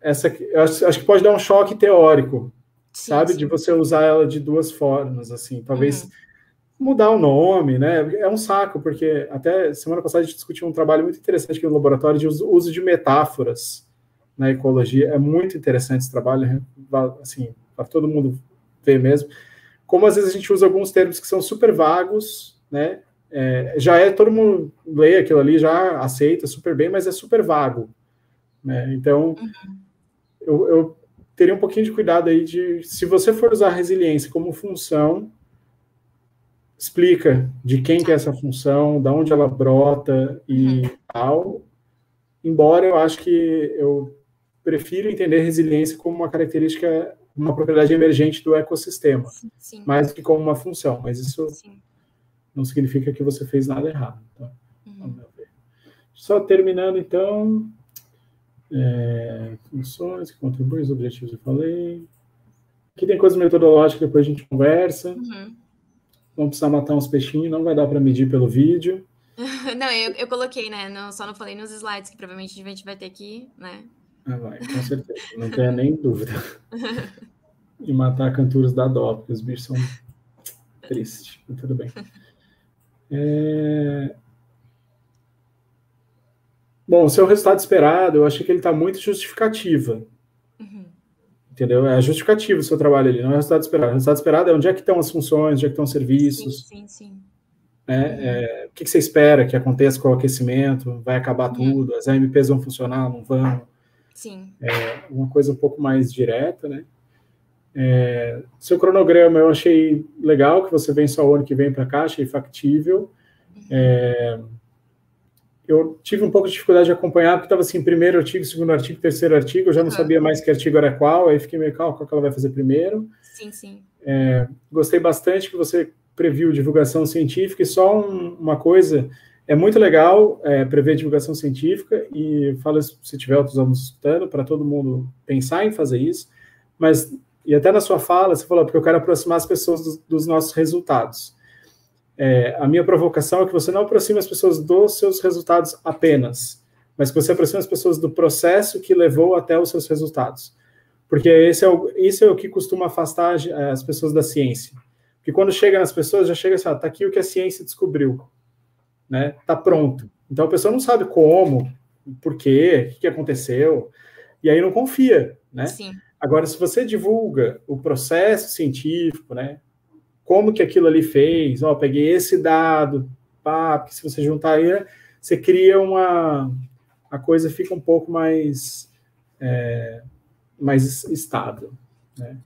[SPEAKER 3] essa, eu acho, acho que pode dar um choque teórico,
[SPEAKER 2] Sim,
[SPEAKER 3] sabe?
[SPEAKER 2] sim.
[SPEAKER 3] De você usar ela de duas formas, assim, talvez
[SPEAKER 2] Uhum.
[SPEAKER 3] mudar o nome, né? É um saco, porque até semana passada a gente discutiu um trabalho muito interessante aqui no laboratório de uso, uso de metáforas na ecologia. É muito interessante esse trabalho, né? Assim, para todo mundo ver mesmo. Como às vezes a gente usa alguns termos que são super vagos, né? É, já é, todo mundo lê aquilo ali, já aceita super bem, mas é super vago, né? Então,
[SPEAKER 2] Uhum.
[SPEAKER 3] eu, eu teria um pouquinho de cuidado aí de, se você for usar a resiliência como função, explica de quem que é essa função, de onde ela brota e
[SPEAKER 2] Uhum.
[SPEAKER 3] tal. Embora eu acho que eu prefiro entender resiliência como uma característica, uma propriedade emergente do ecossistema,
[SPEAKER 2] Sim, sim,
[SPEAKER 3] mais do que como uma função. Mas isso
[SPEAKER 2] sim.
[SPEAKER 3] não significa que você fez nada errado. Tá?
[SPEAKER 2] Uhum.
[SPEAKER 3] Só terminando, então, é, funções que contribuem aos objetivos, eu falei. Aqui tem coisa metodológica, depois a gente conversa.
[SPEAKER 2] Uhum.
[SPEAKER 3] Vamos precisar matar uns peixinhos, não vai dar para medir pelo vídeo.
[SPEAKER 2] Não, eu, eu coloquei, né? Não, só não falei nos slides, que provavelmente a gente vai ter que, né?
[SPEAKER 3] Ah, vai, com certeza. Não tenha nem dúvida. E matar canturos da dó, porque os bichos são tristes. Mas tudo bem. É... Bom, o seu resultado esperado, eu achei que ele está muito justificativa.
[SPEAKER 2] Uhum.
[SPEAKER 3] Entendeu? É justificativo o seu trabalho ali, não é o resultado esperado. O resultado esperado é onde é que estão as funções, onde é que estão os serviços.
[SPEAKER 2] Sim, sim, sim.
[SPEAKER 3] Né?
[SPEAKER 2] Uhum.
[SPEAKER 3] É, o que você espera que aconteça com o aquecimento? Vai acabar
[SPEAKER 2] Uhum.
[SPEAKER 3] tudo? As A M Ps vão funcionar? Não vão?
[SPEAKER 2] Sim.
[SPEAKER 3] É uma coisa um pouco mais direta, né? É, seu cronograma eu achei legal, que você vem só o ano que vem para cá, achei factível.
[SPEAKER 2] Uhum.
[SPEAKER 3] É, eu tive um pouco de dificuldade de acompanhar, porque estava assim, primeiro artigo, segundo artigo, terceiro artigo, eu já não
[SPEAKER 2] Uhum.
[SPEAKER 3] sabia mais que artigo era qual, aí fiquei meio calmo, qual que ela vai fazer primeiro.
[SPEAKER 2] Sim, sim.
[SPEAKER 3] É, gostei bastante que você previu divulgação científica, e só um, uma coisa, é muito legal é, prever divulgação científica, e falo isso, se tiver outros alunos escutando, para todo mundo pensar em fazer isso, mas, e até na sua fala, você falou, porque eu quero aproximar as pessoas dos, dos nossos resultados. É, a minha provocação é que você não aproxime as pessoas dos seus resultados apenas, mas que você aproxime as pessoas do processo que levou até os seus resultados. Porque esse é o, isso é o que costuma afastar as pessoas da ciência. Porque quando chega nas pessoas, já chega assim, ó, tá aqui o que a ciência descobriu. Né? Tá pronto. Então a pessoa não sabe como, por quê, o que aconteceu, e aí não confia. Né?
[SPEAKER 2] Sim.
[SPEAKER 3] Agora, se você divulga o processo científico, né? Como que aquilo ali fez, ó, peguei esse dado, pá, porque se você juntar aí, você cria uma... a coisa fica um pouco mais... É, mais estável. Né?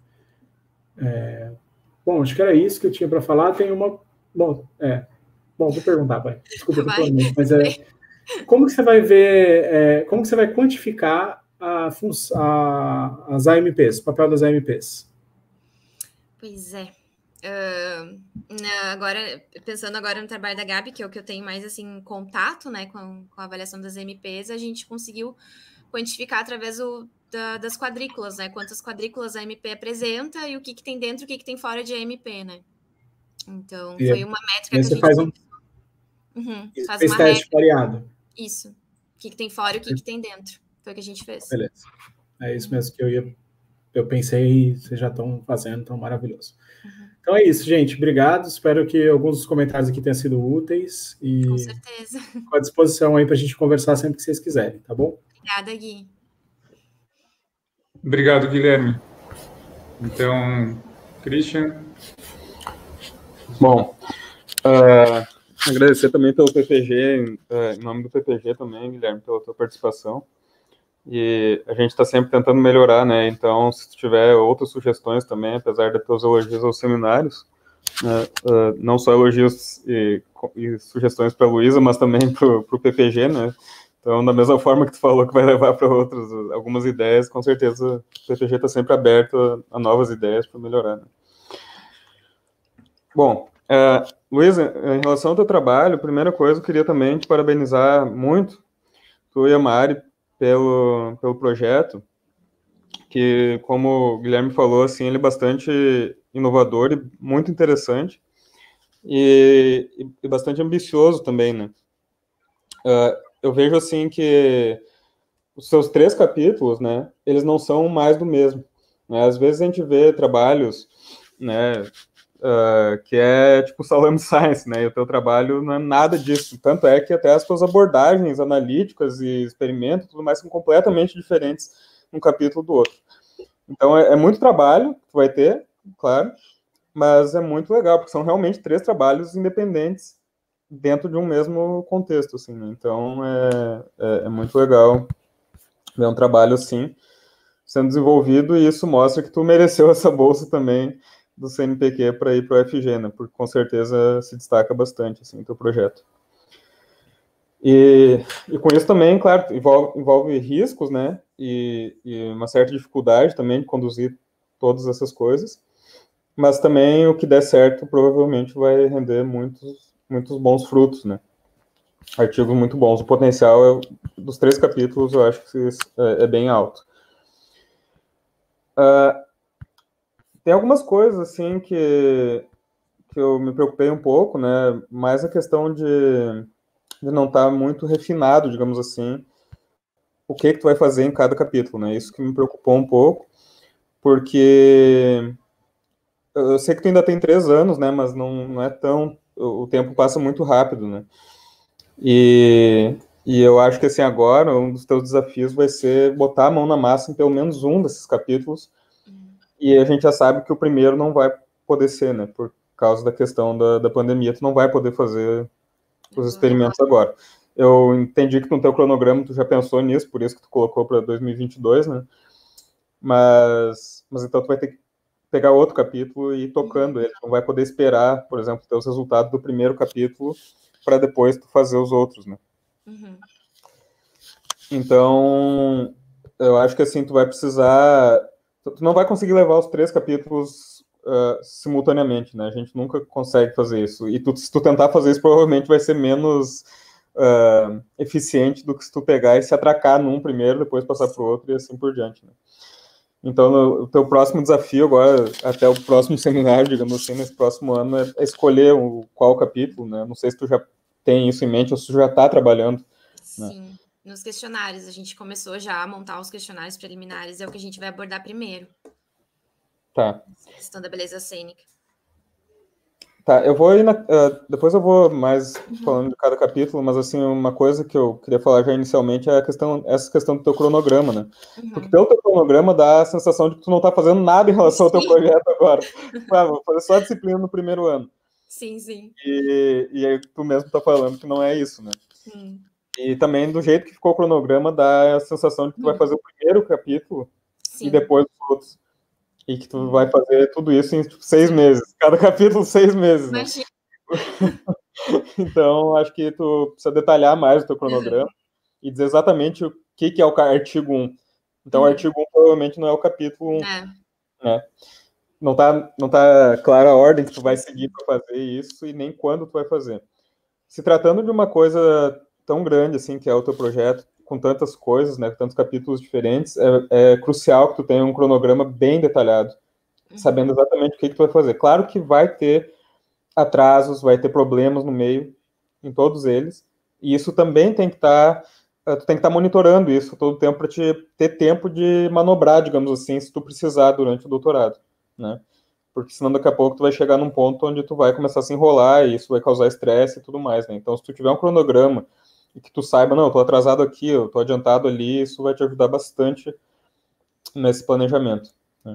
[SPEAKER 3] É, bom, acho que era isso que eu tinha para falar. Tem uma... Bom, é, bom, vou perguntar, pai. Desculpa, eu tô falando muito, mas é... Como que você vai ver... É, como que você vai quantificar a, a, as A M Ps, o papel das A M Ps?
[SPEAKER 2] Pois é. Uh, agora, pensando agora no trabalho da Gabi, que é o que eu tenho mais, assim, contato, né, com, com a avaliação das A M Ps, a gente conseguiu quantificar através do, da, das quadrículas, né, quantas quadrículas a A M P apresenta e o que, que tem dentro e o que, que tem fora de A M P, né. Então,
[SPEAKER 3] E
[SPEAKER 2] foi uma métrica que a
[SPEAKER 3] você
[SPEAKER 2] gente...
[SPEAKER 3] faz um...
[SPEAKER 2] Uhum, faz
[SPEAKER 3] fez
[SPEAKER 2] uma
[SPEAKER 3] teste
[SPEAKER 2] regra.
[SPEAKER 3] variado.
[SPEAKER 2] Isso. O que, que tem fora e o que, que tem dentro. Foi o que a gente fez.
[SPEAKER 3] Beleza. É isso mesmo que eu ia... Eu pensei, vocês já estão fazendo, então maravilhoso. Uhum. Então é isso, gente. Obrigado. Espero que alguns dos comentários aqui tenham sido úteis. E
[SPEAKER 2] com certeza.
[SPEAKER 3] Com à disposição aí para a gente conversar sempre que vocês quiserem, tá bom?
[SPEAKER 2] Obrigada, Gui.
[SPEAKER 1] Obrigado, Guilherme. Então, Christian.
[SPEAKER 5] Bom, uh, agradecer também pelo P P G, uh, em nome do P P G também, Guilherme, pela tua participação. E a gente está sempre tentando melhorar, né? Então, se tiver outras sugestões também, apesar de teus elogios aos seminários, né? uh, não só elogios e, e sugestões para a Luísa, mas também para o P P G, né? Então, da mesma forma que tu falou que vai levar para outros algumas ideias, com certeza o P P G está sempre aberto a, a novas ideias para melhorar, né? Bom, uh, Luísa, em relação ao teu trabalho, a primeira coisa, eu queria também te parabenizar muito, tu e a Mari, pelo, pelo projeto, que, como o Guilherme falou, assim, ele é bastante inovador e muito interessante, e, e bastante ambicioso também, né? Uh, eu vejo, assim, que os seus três capítulos, né, eles não são mais do mesmo, né? Às vezes a gente vê trabalhos, né, uh, que é tipo Salame Science, né? E o teu trabalho não é nada disso. Tanto é que até as tuas abordagens analíticas e experimentos e tudo mais são completamente diferentes um capítulo do outro. Então é, é muito trabalho que tu vai ter, claro, mas é muito legal, porque são realmente três trabalhos independentes dentro de um mesmo contexto, assim, né? Então é, é, é muito legal ver um trabalho assim sendo desenvolvido, e isso mostra que tu mereceu essa bolsa também do C N P Q para ir para o F G, né? Porque com certeza se destaca bastante, assim, o teu projeto. E, e com isso também, claro, envolve, envolve riscos, né? E, e uma certa dificuldade também de conduzir todas essas coisas, mas também o que der certo provavelmente vai render muitos, muitos bons frutos, né? Artigos muito bons. O potencial é, dos três capítulos, eu acho que é, é bem alto. Uh, tem algumas coisas, assim, que, que eu me preocupei um pouco, né? Mais a questão de, de não estar muito refinado, digamos assim, o que que tu vai fazer em cada capítulo, né? Isso que me preocupou um pouco, porque eu sei que tu ainda tem três anos, né? Mas não, não é tão... O tempo passa muito rápido, né? E, e eu acho que, assim, agora, um dos teus desafios vai ser botar a mão na massa em pelo menos um desses capítulos, e a gente já sabe que o primeiro não vai poder ser, né? Por causa da questão da, da pandemia, tu não vai poder fazer os experimentos agora. Eu entendi que no teu cronograma tu já pensou nisso, por isso que tu colocou para dois mil e vinte e dois, né? Mas, mas então tu vai ter que pegar outro capítulo e ir tocando ele. Tu não vai poder esperar, por exemplo, ter os resultados do primeiro capítulo para depois tu fazer os outros, né? Uhum. Então, eu acho que assim, tu vai precisar... Tu não vai conseguir levar os três capítulos uh, simultaneamente, né? A gente nunca consegue fazer isso. E tu, se tu tentar fazer isso, provavelmente vai ser menos uh, eficiente do que se tu pegar e se atracar num primeiro, depois passar pro outro e assim por diante, né? Então, no, o teu próximo desafio agora, até o próximo seminário, digamos assim, nesse próximo ano, é, é escolher o, qual capítulo, né? Não sei se tu já tem isso em mente ou se tu já está trabalhando.
[SPEAKER 2] Sim. Né? Nos questionários, a gente começou já a montar os questionários preliminares, é o que a gente vai abordar primeiro.
[SPEAKER 5] Tá.
[SPEAKER 2] A questão da beleza cênica.
[SPEAKER 5] Tá, eu vou ir na, uh, depois eu vou mais falando uhum. de cada capítulo, mas assim, uma coisa que eu queria falar já inicialmente é a questão, essa questão do teu cronograma, né? Uhum. Porque pelo teu cronograma dá a sensação de que tu não tá fazendo nada em relação sim. ao teu projeto agora. Ah, vou fazer só a disciplina no primeiro ano.
[SPEAKER 2] Sim, sim.
[SPEAKER 5] E, e aí tu mesmo tá falando que não é isso, né? Hum. E também do jeito que ficou o cronograma dá a sensação de que tu uhum. vai fazer o primeiro capítulo sim. e depois os outros. E que tu vai fazer tudo isso em tipo, seis meses. Cada capítulo, seis meses, né? Então, acho que tu precisa detalhar mais o teu cronograma uhum. e dizer exatamente o que, que é o artigo um. Então, uhum. o artigo um provavelmente não é o capítulo um. É. Né? Não tá, não tá clara a ordem que tu vai seguir para fazer isso e nem quando tu vai fazer. Se tratando de uma coisa tão grande assim, que é o teu projeto, com tantas coisas, né, tantos capítulos diferentes, é, é crucial que tu tenha um cronograma bem detalhado, uhum. sabendo exatamente o que, que tu vai fazer. Claro que vai ter atrasos, vai ter problemas no meio, em todos eles, e isso também tem que estar, tá, tu tem que estar tá monitorando isso todo o tempo para te ter tempo de manobrar, digamos assim, se tu precisar durante o doutorado, né? Porque senão daqui a pouco tu vai chegar num ponto onde tu vai começar a se enrolar e isso vai causar estresse e tudo mais, né? Então, se tu tiver um cronograma e que tu saiba, não, eu tô atrasado aqui, eu tô adiantado ali, isso vai te ajudar bastante nesse planejamento, né?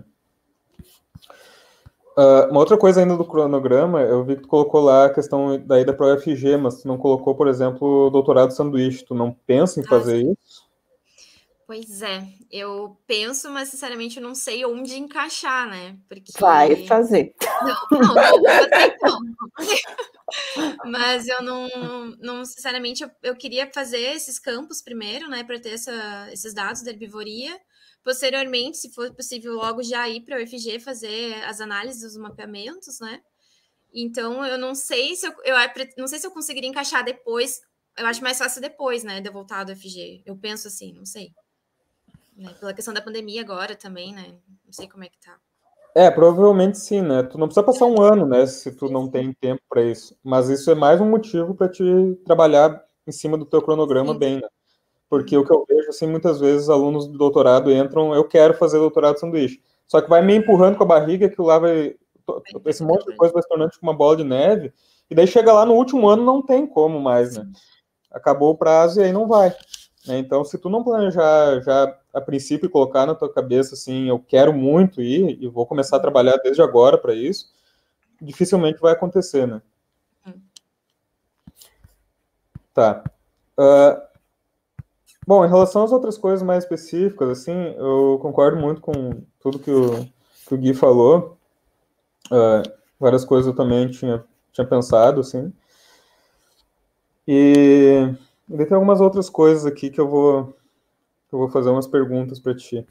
[SPEAKER 5] Uh, uma outra coisa ainda do cronograma, eu vi que tu colocou lá a questão da ida para o U F G, mas tu não colocou, por exemplo, o doutorado sanduíche. Tu não pensa em fazer ah, isso?
[SPEAKER 2] Pois é, eu penso, mas sinceramente eu não sei onde encaixar, né? Porque...
[SPEAKER 4] Vai fazer.
[SPEAKER 2] Não, não, não vou fazer, não. Mas eu não, não sinceramente, eu, eu queria fazer esses campos primeiro, né? Para ter essa, esses dados da herbivoria. Posteriormente, se for possível, logo já ir para o U F G fazer as análises, os mapeamentos, né? Então, eu não sei se eu, eu não sei se eu conseguiria encaixar depois. Eu acho mais fácil depois, né? De voltar do U F G. Eu penso assim, não sei. Né? Pela questão da pandemia agora também, né? Não sei como é que tá.
[SPEAKER 5] É, provavelmente sim, né? Tu não precisa passar um ano, né? Se tu não tem tempo para isso. Mas isso é mais um motivo para te trabalhar em cima do teu cronograma sim. bem, né? Porque o que eu vejo, assim, muitas vezes alunos de doutorado entram, eu quero fazer doutorado de sanduíche. Só que vai me empurrando com a barriga, que lá vai, esse monte de coisa vai se tornando tipo uma bola de neve, e daí chega lá no último ano, não tem como mais, né? Acabou o prazo e aí não vai. Né? Então, se tu não planejar já a princípio e colocar na tua cabeça, assim, eu quero muito ir, e vou começar a trabalhar desde agora para isso, dificilmente vai acontecer, né? Hum. Tá. Uh, bom, em relação às outras coisas mais específicas, assim, eu concordo muito com tudo que o, que o Gui falou. Uh, várias coisas eu também tinha, tinha pensado, assim. E, e tem algumas outras coisas aqui que eu vou, que eu vou fazer umas perguntas para ti.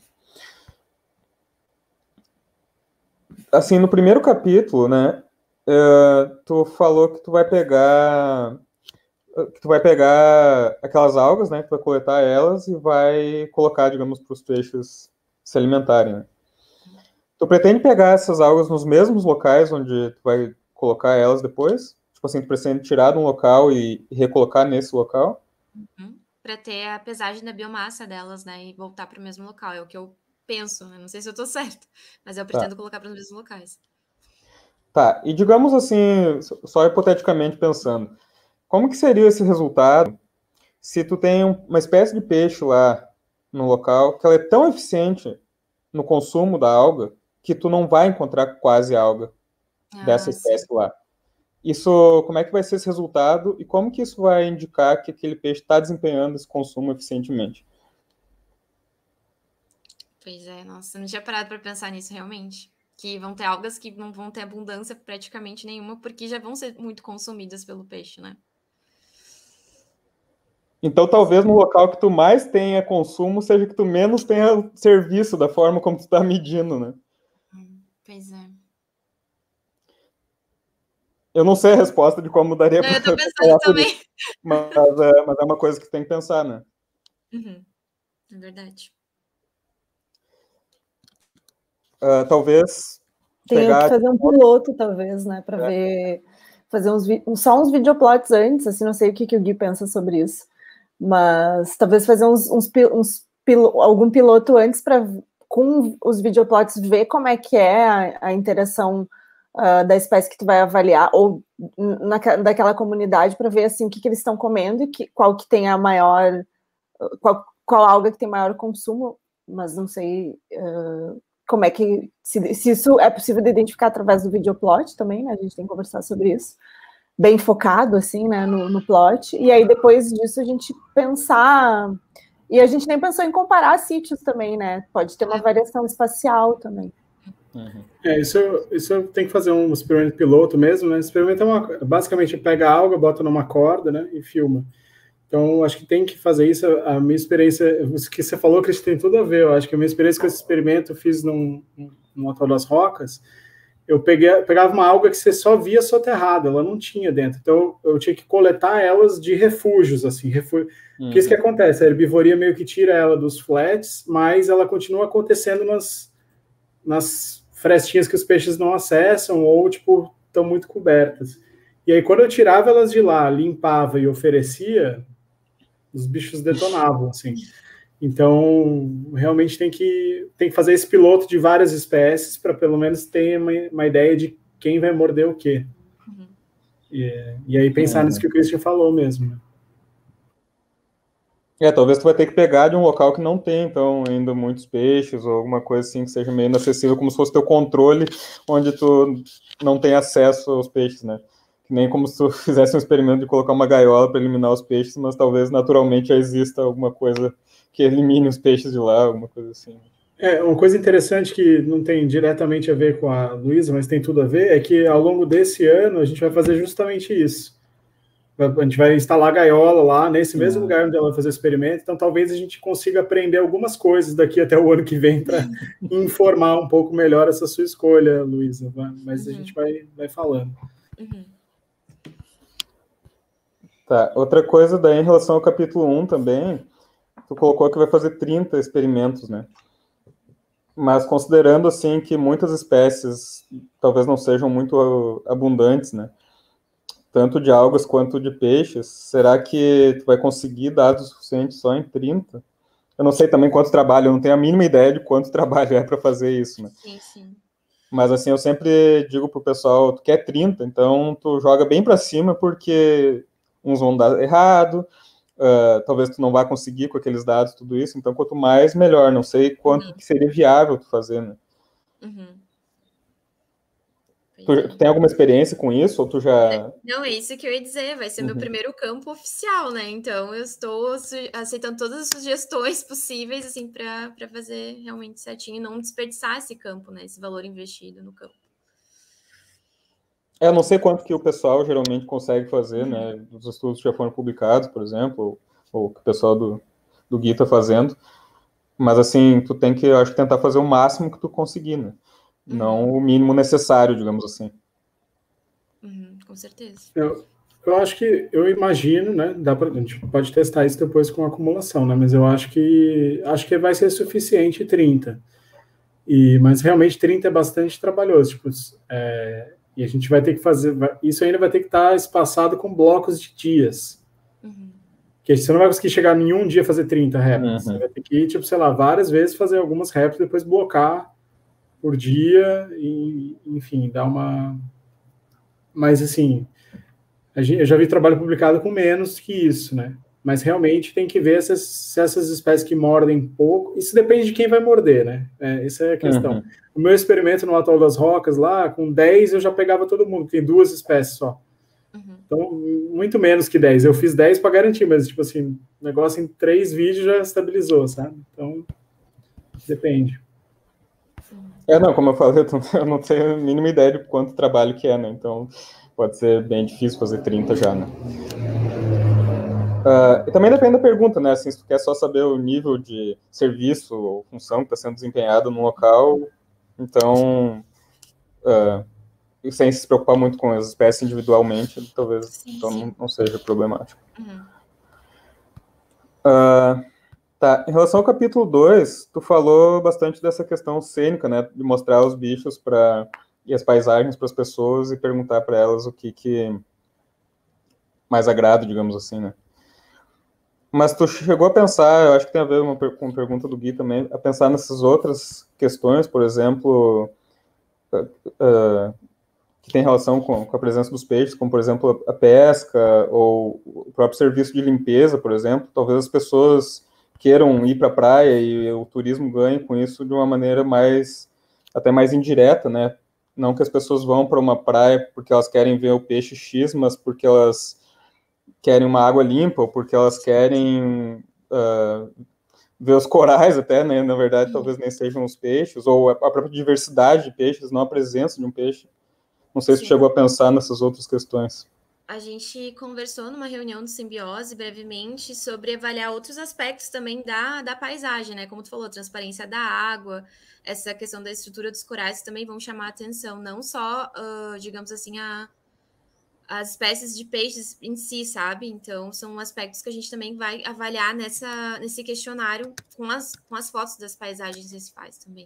[SPEAKER 5] Assim, no primeiro capítulo, né, uh, tu falou que tu vai pegar que tu vai pegar aquelas algas, né, que tu vai coletar elas e vai colocar, digamos, para os peixes se alimentarem, né? Tu pretende pegar essas algas nos mesmos locais onde tu vai colocar elas depois? Tipo assim, tu pretende tirar de um local e recolocar nesse local?
[SPEAKER 2] Uhum. Para ter a pesagem da biomassa delas, né, e voltar para o mesmo local, é o que eu penso, né? Não sei se eu tô certo, mas eu pretendo tá. colocar para os mesmos locais.
[SPEAKER 5] Tá, e digamos assim, só hipoteticamente pensando, como que seria esse resultado se tu tem uma espécie de peixe lá no local que ela é tão eficiente no consumo da alga que tu não vai encontrar quase alga ah, dessa espécie sim. lá? Isso, como é que vai ser esse resultado e como que isso vai indicar que aquele peixe está desempenhando esse consumo eficientemente?
[SPEAKER 2] Pois é, nossa, eu não tinha parado para pensar nisso realmente. Que vão ter algas que não vão ter abundância praticamente nenhuma porque já vão ser muito consumidas pelo peixe, né?
[SPEAKER 5] Então, talvez no local que tu mais tenha consumo seja que tu menos tenha serviço da forma como tu está medindo, né?
[SPEAKER 2] Pois é.
[SPEAKER 5] Eu não sei a resposta de como daria
[SPEAKER 2] para... Eu tô pensando também.
[SPEAKER 5] Mas é, mas é uma coisa que tu tem que pensar, né?
[SPEAKER 2] Uhum. É verdade.
[SPEAKER 5] Uh, talvez...
[SPEAKER 4] Tem
[SPEAKER 5] pegar...
[SPEAKER 4] que fazer um piloto, talvez, né? Para é. ver... Fazer uns, só uns videoplots antes, assim, não sei o que, que o Gui pensa sobre isso. Mas talvez fazer uns, uns, uns pilo, algum piloto antes para, com os videoplots, ver como é que é a, a interação uh, da espécie que tu vai avaliar, ou na, daquela comunidade, para ver assim, o que, que eles estão comendo e que, qual que tem a maior, qual, qual alga que tem maior consumo, mas não sei uh, como é que, se, se isso é possível de identificar através do videoplot também, né? A gente tem que conversar sobre isso. Bem focado, assim, né, no, no plot, e aí depois disso a gente pensar, e a gente nem pensou em comparar sítios também, né, pode ter uma variação espacial também.
[SPEAKER 3] Uhum. É, isso, isso tem que fazer um experimento piloto mesmo, né, experimento é uma, basicamente pega a alga, bota numa corda, né, e filma. Então, acho que tem que fazer isso, a minha experiência, o que você falou, Cristian, tem tudo a ver, eu acho que a minha experiência com esse experimento eu fiz num, num Atol das Rocas. Eu peguei, pegava uma alga que você só via soterrada, ela não tinha dentro. Então, eu tinha que coletar elas de refúgios, assim. Refúgio. Uhum. Porque isso que acontece, a herbivoria meio que tira ela dos flats, mas ela continua acontecendo nas, nas frestinhas que os peixes não acessam ou, tipo, estão muito cobertas. E aí, quando eu tirava elas de lá, limpava e oferecia, os bichos detonavam, assim. Então, realmente tem que, tem que fazer esse piloto de várias espécies para pelo menos ter uma, uma ideia de quem vai morder o quê. Uhum. E, e aí pensar uhum. nisso que o Christian falou mesmo.
[SPEAKER 5] É, talvez tu vai ter que pegar de um local que não tem, então, ainda muitos peixes ou alguma coisa assim que seja meio inacessível, como se fosse teu controle, onde tu não tem acesso aos peixes, né? Que nem como se tu fizesse um experimento de colocar uma gaiola para eliminar os peixes, mas talvez naturalmente já exista alguma coisa que elimine os peixes de lá, alguma coisa assim.
[SPEAKER 3] É, uma coisa interessante que não tem diretamente a ver com a Luísa, mas tem tudo a ver, é que ao longo desse ano a gente vai fazer justamente isso. A gente vai instalar a gaiola lá, nesse mesmo uhum. lugar onde ela vai fazer o experimento, então talvez a gente consiga aprender algumas coisas daqui até o ano que vem para informar um pouco melhor essa sua escolha, Luísa, mas uhum. a gente vai, vai falando. Uhum.
[SPEAKER 5] Tá, outra coisa daí em relação ao capítulo um também, tu colocou que vai fazer trinta experimentos, né? Mas considerando, assim, que muitas espécies talvez não sejam muito abundantes, né? tanto de algas quanto de peixes, será que tu vai conseguir dados suficientes só em trinta? Eu não sei também quanto trabalho, eu não tenho a mínima ideia de quanto trabalho é para fazer isso, né?
[SPEAKER 2] Sim, sim.
[SPEAKER 5] Mas, assim, eu sempre digo pro pessoal, tu quer trinta, então tu joga bem para cima, porque uns vão dar errado, uh, talvez tu não vá conseguir com aqueles dados, tudo isso, então quanto mais, melhor. Não sei quanto
[SPEAKER 2] Uhum.
[SPEAKER 5] que seria viável tu fazer, né?
[SPEAKER 2] Uhum. Pois
[SPEAKER 5] Tu,
[SPEAKER 2] é.
[SPEAKER 5] tu tem alguma experiência com isso, ou tu já...
[SPEAKER 2] Não, é isso que eu ia dizer, vai ser meu
[SPEAKER 5] Uhum.
[SPEAKER 2] primeiro campo oficial, né? Então eu estou su- aceitando todas as sugestões possíveis, assim, para para fazer realmente certinho e não desperdiçar esse campo, né? Esse valor investido no campo.
[SPEAKER 5] É, eu não sei quanto que o pessoal geralmente consegue fazer, né? Os estudos que já foram publicados, por exemplo, ou, ou que o pessoal do, do Gui está fazendo. Mas, assim, tu tem que, eu acho, tentar fazer o máximo que tu conseguir, né? Não o mínimo necessário, digamos assim.
[SPEAKER 2] Uhum, com certeza.
[SPEAKER 3] Eu, eu acho que, eu imagino, né, dá pra, a gente pode testar isso depois com acumulação, né, mas eu acho que, acho que vai ser suficiente trinta. E, mas realmente trinta é bastante trabalhoso, tipo, é, e a gente vai ter que fazer, vai, isso ainda vai ter que estar espaçado com blocos de dias.
[SPEAKER 2] Uhum.
[SPEAKER 3] Porque você não vai conseguir chegar em um dia fazer trinta réplicas.
[SPEAKER 5] Uhum.
[SPEAKER 3] Você vai ter que ir, tipo, sei lá, várias vezes fazer algumas réplicas, depois blocar por dia, e, enfim, dar uma... Mas, assim, a gente, eu já vi trabalho publicado com menos que isso, né? Mas realmente tem que ver essas, se essas espécies que mordem pouco. Isso depende de quem vai morder, né? É, essa é a questão.
[SPEAKER 5] Uhum.
[SPEAKER 3] O meu experimento no Atol das Rocas, lá, com dez eu já pegava todo mundo, tem duas espécies só.
[SPEAKER 2] Uhum.
[SPEAKER 3] Então, muito menos que dez. Eu fiz dez para garantir, mas, tipo assim, o negócio em três vídeos já estabilizou, sabe? Então, depende.
[SPEAKER 5] É, não, como eu falei, eu não tenho a mínima ideia de quanto trabalho que é, né? Então, pode ser bem difícil fazer trinta já, né? Uh, e também depende da pergunta, né? Assim, se tu quer só saber o nível de serviço ou função que está sendo desempenhada no local, então, uh, sem se preocupar muito com as espécies individualmente, talvez
[SPEAKER 2] Sim,
[SPEAKER 5] então
[SPEAKER 2] sim.
[SPEAKER 5] não, não seja problemático.
[SPEAKER 2] Uhum.
[SPEAKER 5] Uh, tá, em relação ao capítulo dois, tu falou bastante dessa questão cênica, né? De mostrar os bichos pra, e as paisagens para as pessoas e perguntar para elas o que, que mais agrada, digamos assim, né? Mas tu chegou a pensar, eu acho que tem a ver uma, com a pergunta do Gui também, a pensar nessas outras questões, por exemplo, uh, uh, que tem relação com, com a presença dos peixes, como, por exemplo, a pesca ou o próprio serviço de limpeza, por exemplo. Talvez as pessoas queiram ir para a praia e o turismo ganhe com isso de uma maneira mais, até mais indireta, né? Não que as pessoas vão para uma praia porque elas querem ver o peixe X, mas porque elas querem uma água limpa, ou porque elas querem uh, ver os corais até, né? Na verdade,
[SPEAKER 2] Sim.
[SPEAKER 5] Talvez nem sejam os peixes, ou a própria diversidade de peixes, não a presença de um peixe. Não sei se
[SPEAKER 2] Sim.
[SPEAKER 5] tu chegou a pensar nessas outras questões.
[SPEAKER 2] A gente conversou numa reunião do Simbiose, brevemente, sobre avaliar outros aspectos também da, da paisagem, né? Como tu falou, transparência da água, essa questão da estrutura dos corais também vão chamar a atenção, não só, uh, digamos assim, a as espécies de peixes em si, sabe? Então, são aspectos que a gente também vai avaliar nessa, nesse questionário com as, com as fotos das paisagens recifais também.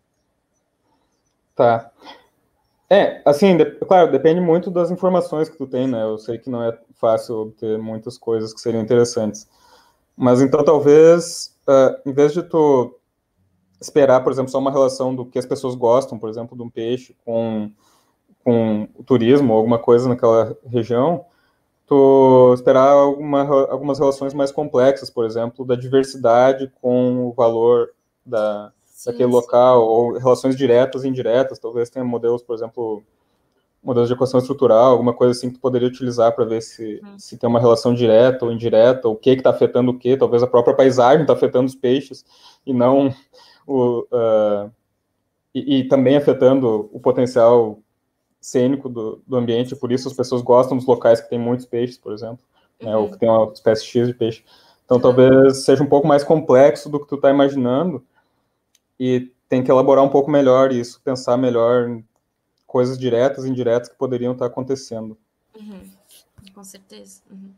[SPEAKER 5] Tá. É, assim, de, claro, depende muito das informações que tu tem, né? Eu sei que não é fácil obter muitas coisas que seriam interessantes. Mas, então, talvez, uh, em vez de tu esperar, por exemplo, só uma relação do que as pessoas gostam, por exemplo, de um peixe com... com o turismo, alguma coisa naquela região, tu esperar alguma, algumas relações mais complexas, por exemplo, da diversidade com o valor da,
[SPEAKER 2] Sim,
[SPEAKER 5] daquele
[SPEAKER 2] sim.
[SPEAKER 5] local, ou relações diretas e indiretas, talvez tenha modelos, por exemplo, modelos de equação estrutural, alguma coisa assim que tu poderia utilizar para ver se,
[SPEAKER 2] Uhum.
[SPEAKER 5] se tem uma relação direta ou indireta, o que está afetando o que, talvez a própria paisagem está afetando os peixes, e não o... Uh, e, e também afetando o potencial cênico do, do ambiente, por isso as pessoas gostam dos locais que tem muitos peixes, por exemplo,
[SPEAKER 2] Uhum.
[SPEAKER 5] né, ou que tem uma espécie X de peixe. Então,
[SPEAKER 2] Uhum.
[SPEAKER 5] talvez seja um pouco mais complexo do que tu está imaginando, e tem que elaborar um pouco melhor isso, pensar melhor em coisas diretas e indiretas que poderiam estar acontecendo.
[SPEAKER 2] Uhum. Com certeza. Uhum.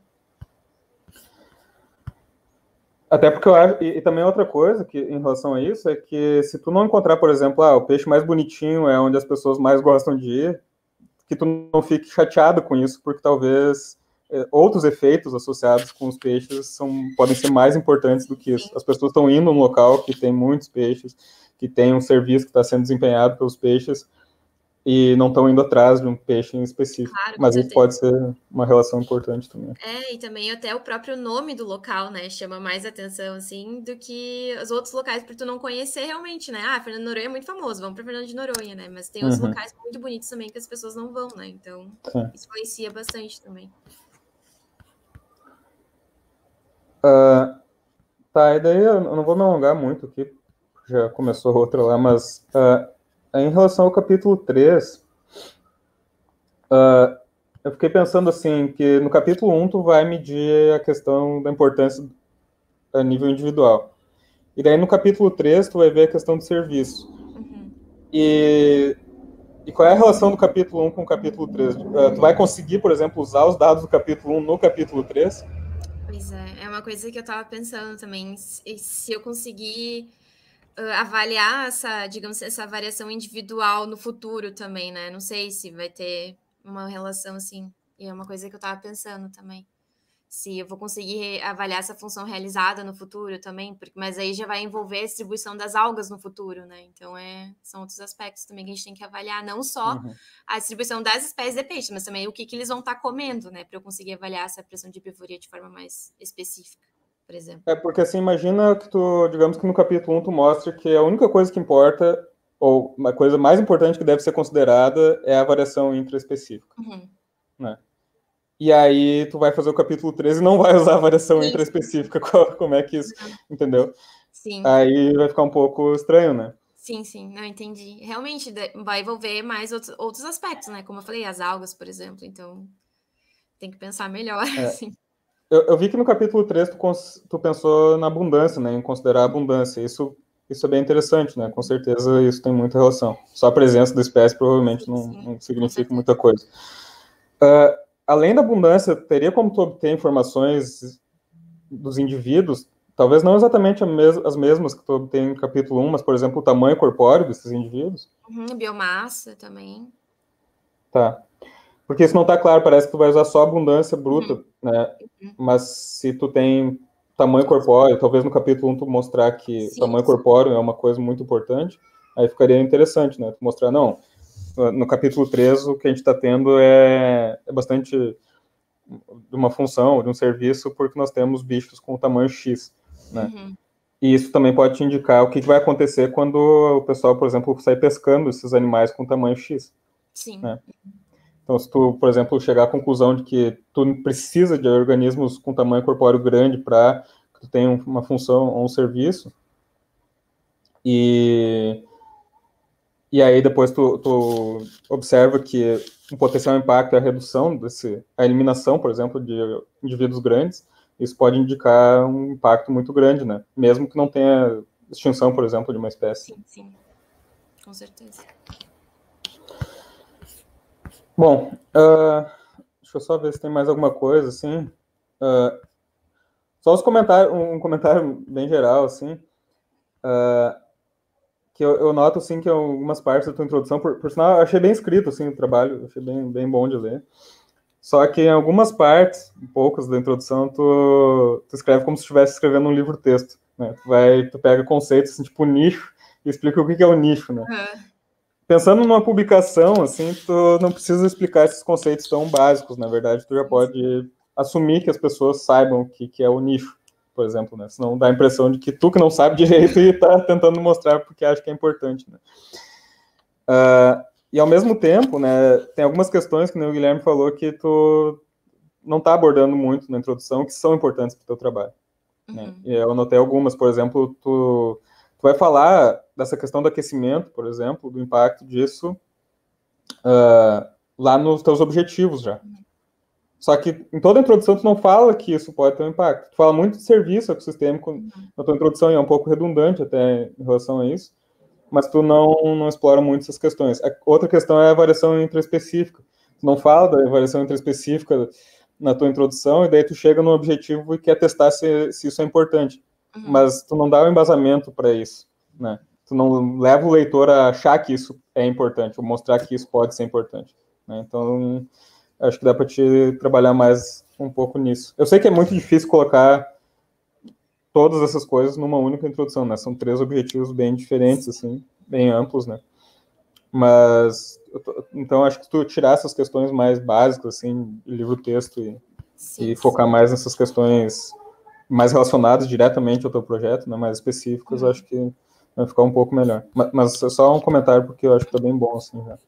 [SPEAKER 5] Até porque eu acho, e, e também outra coisa que em relação a isso é que se tu não encontrar, por exemplo, ah, o peixe mais bonitinho é onde as pessoas mais gostam de ir, que tu não fique chateado com isso, porque talvez é, outros efeitos associados com os peixes são, podem ser mais importantes do que isso. As pessoas estão indo num local que tem muitos peixes, que tem um serviço que está sendo desempenhado pelos peixes, e não estão indo atrás de um peixe em específico. Claro, mas isso pode ser uma relação importante também.
[SPEAKER 2] É, e também até o próprio nome do local, né, chama mais atenção, assim, do que os outros locais, por tu não conhecer realmente, né? Ah, Fernando de Noronha é muito famoso, vamos para Fernando de Noronha, né? Mas tem outros uhum. locais muito bonitos também que as pessoas não vão, né? Então, Sim. isso influencia bastante também.
[SPEAKER 5] Uh, tá, e daí eu não vou me alongar muito aqui, já começou outra lá, mas... Uh, em relação ao capítulo três, uh, eu fiquei pensando assim, que no capítulo um tu vai medir a questão da importância a nível individual. E daí no capítulo três tu vai ver a questão do serviço. Uhum. E, e qual é a relação do capítulo um com o capítulo três? Uh, tu vai conseguir, por exemplo, usar os dados do capítulo um no capítulo três?
[SPEAKER 2] Pois é, é uma coisa que eu estava pensando também. Se, se eu conseguir... Uh, avaliar essa, digamos, essa variação individual no futuro também, né? Não sei se vai ter uma relação assim. E é uma coisa que eu tava pensando também. Se eu vou conseguir avaliar essa função realizada no futuro também, porque, mas aí já vai envolver a distribuição das algas no futuro, né? Então, é, são outros aspectos também que a gente tem que avaliar, não só uhum. a distribuição das espécies de peixe, mas também o que, que eles vão estar comendo, né? Para eu conseguir avaliar essa pressão de herbivoria de forma mais específica. Por exemplo.
[SPEAKER 5] É, porque assim, imagina que tu, digamos que no capítulo um tu mostra que a única coisa que importa, ou uma coisa mais importante que deve ser considerada é a variação intraespecífica. Uhum. Né? E aí tu vai fazer o capítulo três e não vai usar a variação Sim. intraespecífica, como é que isso, uhum. entendeu?
[SPEAKER 2] Sim.
[SPEAKER 5] Aí vai ficar um pouco estranho, né?
[SPEAKER 2] Sim, sim, não entendi. Realmente vai envolver mais outros, outros aspectos, né? Como eu falei, as algas, por exemplo, então tem que pensar melhor,
[SPEAKER 5] é.
[SPEAKER 2] assim.
[SPEAKER 5] Eu, eu vi que no capítulo três tu, tu pensou na abundância, né, em considerar a abundância. Isso, isso é bem interessante, né? Com certeza isso tem muita relação. Só a presença da espécie provavelmente não, não significa muita coisa. Uh, além da abundância, teria como tu obter informações dos indivíduos, talvez não exatamente as mesmas que tu obtém no capítulo um, mas, por exemplo, o tamanho corpóreo desses indivíduos?
[SPEAKER 2] Uhum, biomassa também.
[SPEAKER 5] Tá. Porque isso não está claro, parece que tu vai usar só abundância bruta, uhum. né? Uhum. Mas se tu tem tamanho corpóreo, talvez no capítulo um tu mostrar que sim, tamanho sim. corpóreo é uma coisa muito importante, aí ficaria interessante, né? Tu mostrar, não, no capítulo três o que a gente está tendo é, é bastante de uma função, de um serviço, porque nós temos bichos com tamanho X, né? Uhum. E isso também pode te indicar o que vai acontecer quando o pessoal, por exemplo, sai pescando esses animais com tamanho X.
[SPEAKER 2] Sim.
[SPEAKER 5] Né? Então, se tu, por exemplo, chegar à conclusão de que tu precisa de organismos com tamanho corpóreo grande para que tu tenha uma função ou um serviço, e, e aí depois tu, tu observa que um potencial impacto é a redução, desse, a eliminação, por exemplo, de indivíduos grandes, isso pode indicar um impacto muito grande, né? Mesmo que não tenha extinção, por exemplo, de uma espécie.
[SPEAKER 2] Sim, sim, com certeza.
[SPEAKER 5] Bom, uh, deixa eu só ver se tem mais alguma coisa, assim. Uh, só os comentários, um comentário bem geral, assim, uh, que eu, eu noto, assim, que algumas partes da tua introdução, por, por sinal, eu achei bem escrito, assim, o trabalho, achei bem, bem bom de ler. Só que em algumas partes, poucas da introdução, tu, tu escreve como se estivesse escrevendo um livro-texto, né? Tu, vai, tu pega conceitos, assim, tipo nicho, e explica o que é o nicho, né? Uhum. Pensando numa publicação, assim, tu não precisa explicar esses conceitos tão básicos, na verdade, tu já pode assumir que as pessoas saibam o que, que é o nicho, por exemplo, né? Senão dá a impressão de que tu que não sabe direito e tá tentando mostrar porque acha que é importante, né? Uh, e ao mesmo tempo, né, tem algumas questões que o Guilherme falou que tu não tá abordando muito na introdução, que são importantes para o teu trabalho. Uhum. Né? E eu anotei algumas, por exemplo, tu... Tu vai falar dessa questão do aquecimento, por exemplo, do impacto disso uh, lá nos teus objetivos já. Só que em toda a introdução tu não fala que isso pode ter um impacto. Tu fala muito de serviço ecossistêmico na tua introdução, e é um pouco redundante até em relação a isso, mas tu não, não explora muito essas questões. A outra questão é a variação intraespecífica. Tu não fala da variação intraespecífica na tua introdução, e daí tu chega no objetivo e quer testar se, se isso é importante. Uhum. Mas tu não dá o um embasamento para isso, né? Tu não leva o leitor a achar que isso é importante, ou mostrar que isso pode ser importante. né? Então, acho que dá para te trabalhar mais um pouco nisso. Eu sei que é muito difícil colocar todas essas coisas numa única introdução, né? São três objetivos bem diferentes, assim, bem amplos, né? Mas, então, acho que tu tirar essas questões mais básicas, assim, livro-texto e, e focar mais nessas questões mais relacionadas diretamente ao teu projeto, né, mais específicas, uhum. Acho que vai ficar um pouco melhor. Mas, mas é só um comentário, porque eu acho que tá bem bom, assim, já.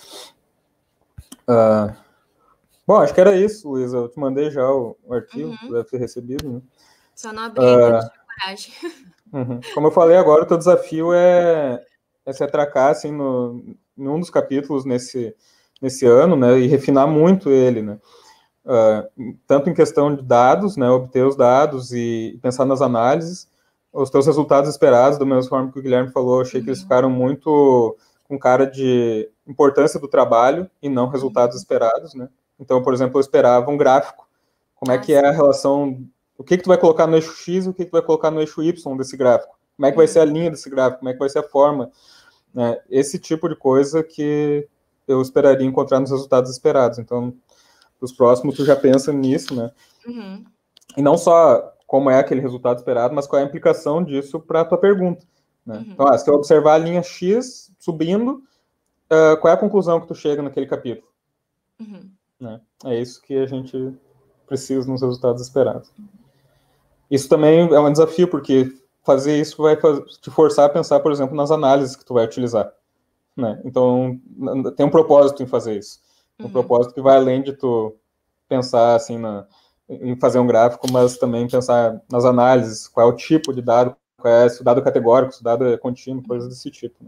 [SPEAKER 5] Uh, bom, acho que era isso, Luísa. Eu te mandei já o, o arquivo, uhum. Deve ter recebido, né?
[SPEAKER 2] Só não abri, uh, de coragem.
[SPEAKER 5] Uhum. Como eu falei agora, o teu desafio é, é se atracar, assim, no, em um dos capítulos nesse, nesse ano, né, e refinar muito ele, né? Uh, tanto em questão de dados, né, obter os dados e pensar nas análises, os teus resultados esperados, da mesma forma que o Guilherme falou, achei uhum. que eles ficaram muito com cara de importância do trabalho e não resultados uhum. esperados, né? Então, por exemplo, eu esperava um gráfico, como é que é a relação, o que que tu vai colocar no eixo X e o que que tu vai colocar no eixo Y desse gráfico, como é que vai ser a linha desse gráfico, como é que vai ser a forma, né? Esse tipo de coisa que eu esperaria encontrar nos resultados esperados. Então, os próximos, tu já pensa nisso, né? Uhum. E não só como é aquele resultado esperado, mas qual é a implicação disso para a tua pergunta, né? Uhum. Então, ah, se tu observar a linha X subindo, uh, qual é a conclusão que tu chega naquele capítulo? Uhum. Né? É isso que a gente precisa nos resultados esperados. Isso também é um desafio, porque fazer isso vai te forçar a pensar, por exemplo, nas análises que tu vai utilizar, né? Então, tem um propósito em fazer isso. Um uhum. propósito que vai além de tu pensar assim na, em fazer um gráfico, mas também pensar nas análises, qual é o tipo de dado, qual é se o dado é categórico, se o dado é contínuo, coisas desse tipo, né?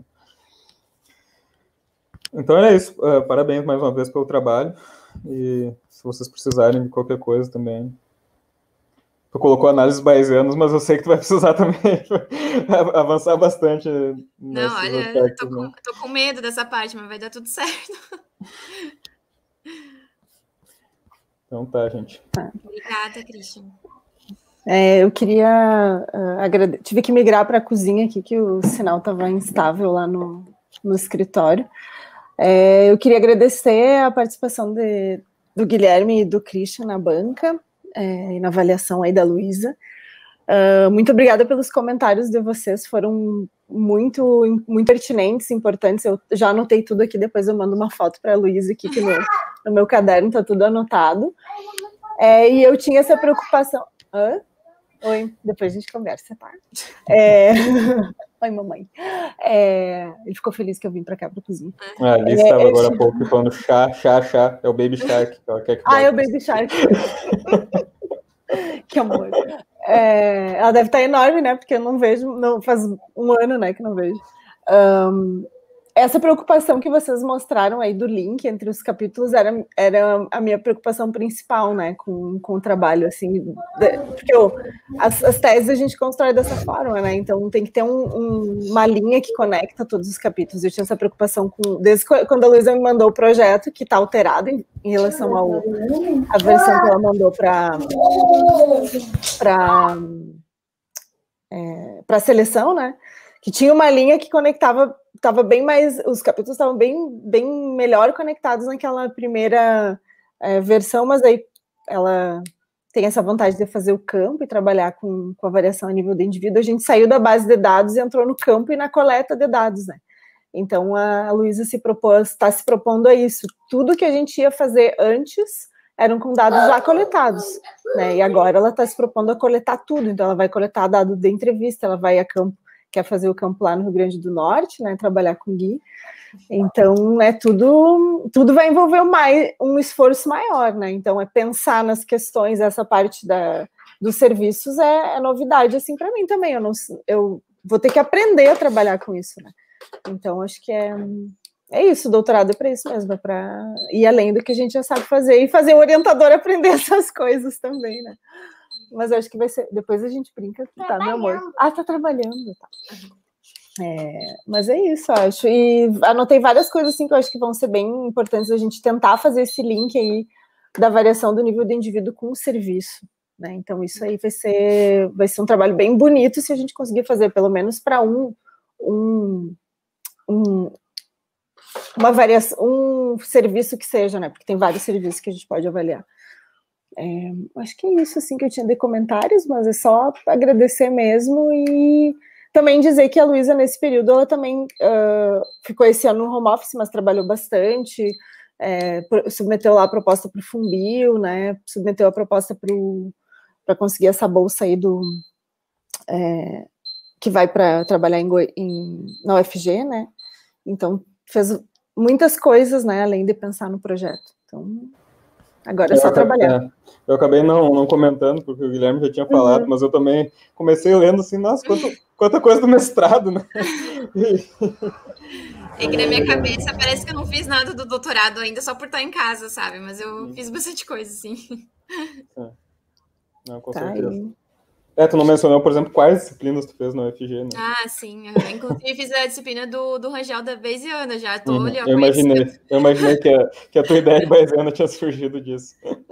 [SPEAKER 5] Então é isso. Uh, parabéns mais uma vez pelo trabalho. E se vocês precisarem de qualquer coisa também. Tu colocou análises bayesianas, mas eu sei que tu vai precisar também avançar bastante.
[SPEAKER 2] Não, olha, aspectos, tô, com, né? tô com medo dessa parte, mas vai dar tudo certo.
[SPEAKER 5] Então tá, gente.
[SPEAKER 2] Tá. Obrigada, Christian.
[SPEAKER 4] É, eu queria uh, agradecer. Tive que migrar para a cozinha aqui, que o sinal estava instável lá no, no escritório. É, eu queria agradecer a participação de, do Guilherme e do Christian na banca, é, e na avaliação aí da Luísa. Uh, muito obrigada pelos comentários de vocês, foram muito, muito pertinentes, importantes. Eu já anotei tudo aqui, depois eu mando uma foto para a Luísa aqui, que no, no meu caderno está tudo anotado. É, e eu tinha essa preocupação... Hã? Oi, depois a gente conversa, tá? É... Oi, mamãe. É... Ele ficou feliz que eu vim pra cá, pra cozinha.
[SPEAKER 5] Ah, a Alice estava é, agora há pouco falando chá, chá, chá. É o Baby Shark. Que ela quer que
[SPEAKER 4] ah, é o Baby Shark. Que amor. É... Ela deve estar enorme, né? Porque eu não vejo, não, faz um ano, né, que não vejo. Um... Essa preocupação que vocês mostraram aí do link entre os capítulos era, era a minha preocupação principal, né, com, com o trabalho, assim, de, porque eu, as, as teses a gente constrói dessa forma, né, então tem que ter um, um, uma linha que conecta todos os capítulos. Eu tinha essa preocupação com, desde quando a Luísa me mandou o projeto, que está alterado em, em relação ao, a versão que ela mandou para para é, para a seleção, né, que tinha uma linha que conectava, estava bem mais, os capítulos estavam bem, bem melhor conectados naquela primeira é, versão, mas aí ela tem essa vontade de fazer o campo e trabalhar com, com a variação a nível do indivíduo. A gente saiu da base de dados e entrou no campo e na coleta de dados, né? Então a, a Luísa se propôs, está se propondo a isso. Tudo que a gente ia fazer antes eram com dados já coletados, né? E agora ela está se propondo a coletar tudo, então ela vai coletar dados de entrevista, ela vai a campo, quer fazer o campo lá no Rio Grande do Norte, né, trabalhar com Gui. Então, é tudo, tudo vai envolver mais, um esforço maior, né? Então, é pensar nas questões, essa parte da, dos serviços é, é novidade, assim, para mim também. Eu, não, eu vou ter que aprender a trabalhar com isso, né? Então, acho que é, é isso, o doutorado é para isso mesmo, é para ir além do que a gente já sabe fazer e fazer o orientador aprender essas coisas também, né? Mas eu acho que vai ser. Depois a gente brinca, tá, meu amor? Ah, tá trabalhando, tá. É, mas é isso, acho. E anotei várias coisas assim que eu acho que vão ser bem importantes a gente tentar fazer esse link aí da variação do nível do indivíduo com o serviço, né? Então, isso aí vai ser, vai ser um trabalho bem bonito se a gente conseguir fazer, pelo menos para um, um, um uma variação, um serviço que seja, né? Porque tem vários serviços que a gente pode avaliar. É, acho que é isso, assim, que eu tinha de comentários, mas é só agradecer mesmo e também dizer que a Luísa, nesse período, ela também uh, ficou esse ano no home office, mas trabalhou bastante, é, submeteu lá a proposta para o Fumbio, né? Submeteu a proposta para conseguir essa bolsa aí do... É, que vai para trabalhar em, em, na U F G, né? Então, fez muitas coisas, né? Além de pensar no projeto. Então, agora é só
[SPEAKER 5] eu,
[SPEAKER 4] trabalhar.
[SPEAKER 5] É, eu acabei não, não comentando, porque o Guilherme já tinha falado, uhum. mas eu também comecei lendo assim, nossa, quanto, quanta coisa do mestrado, né?
[SPEAKER 2] É que na minha cabeça parece que eu não fiz nada do doutorado ainda, só por estar em casa, sabe? Mas eu fiz bastante coisa, sim.
[SPEAKER 5] É. Não, com
[SPEAKER 4] tá
[SPEAKER 5] certeza.
[SPEAKER 4] Aí.
[SPEAKER 5] É, tu não mencionou, por exemplo, quais disciplinas tu fez na U F G, né?
[SPEAKER 2] Ah, sim. Eu, inclusive, fiz a disciplina do, do Rangel da Bayesiana já. Tô
[SPEAKER 5] Uhum.
[SPEAKER 2] ali, ó,
[SPEAKER 5] eu imaginei, eu imaginei que a, que a tua ideia de Bayesiana tinha surgido disso.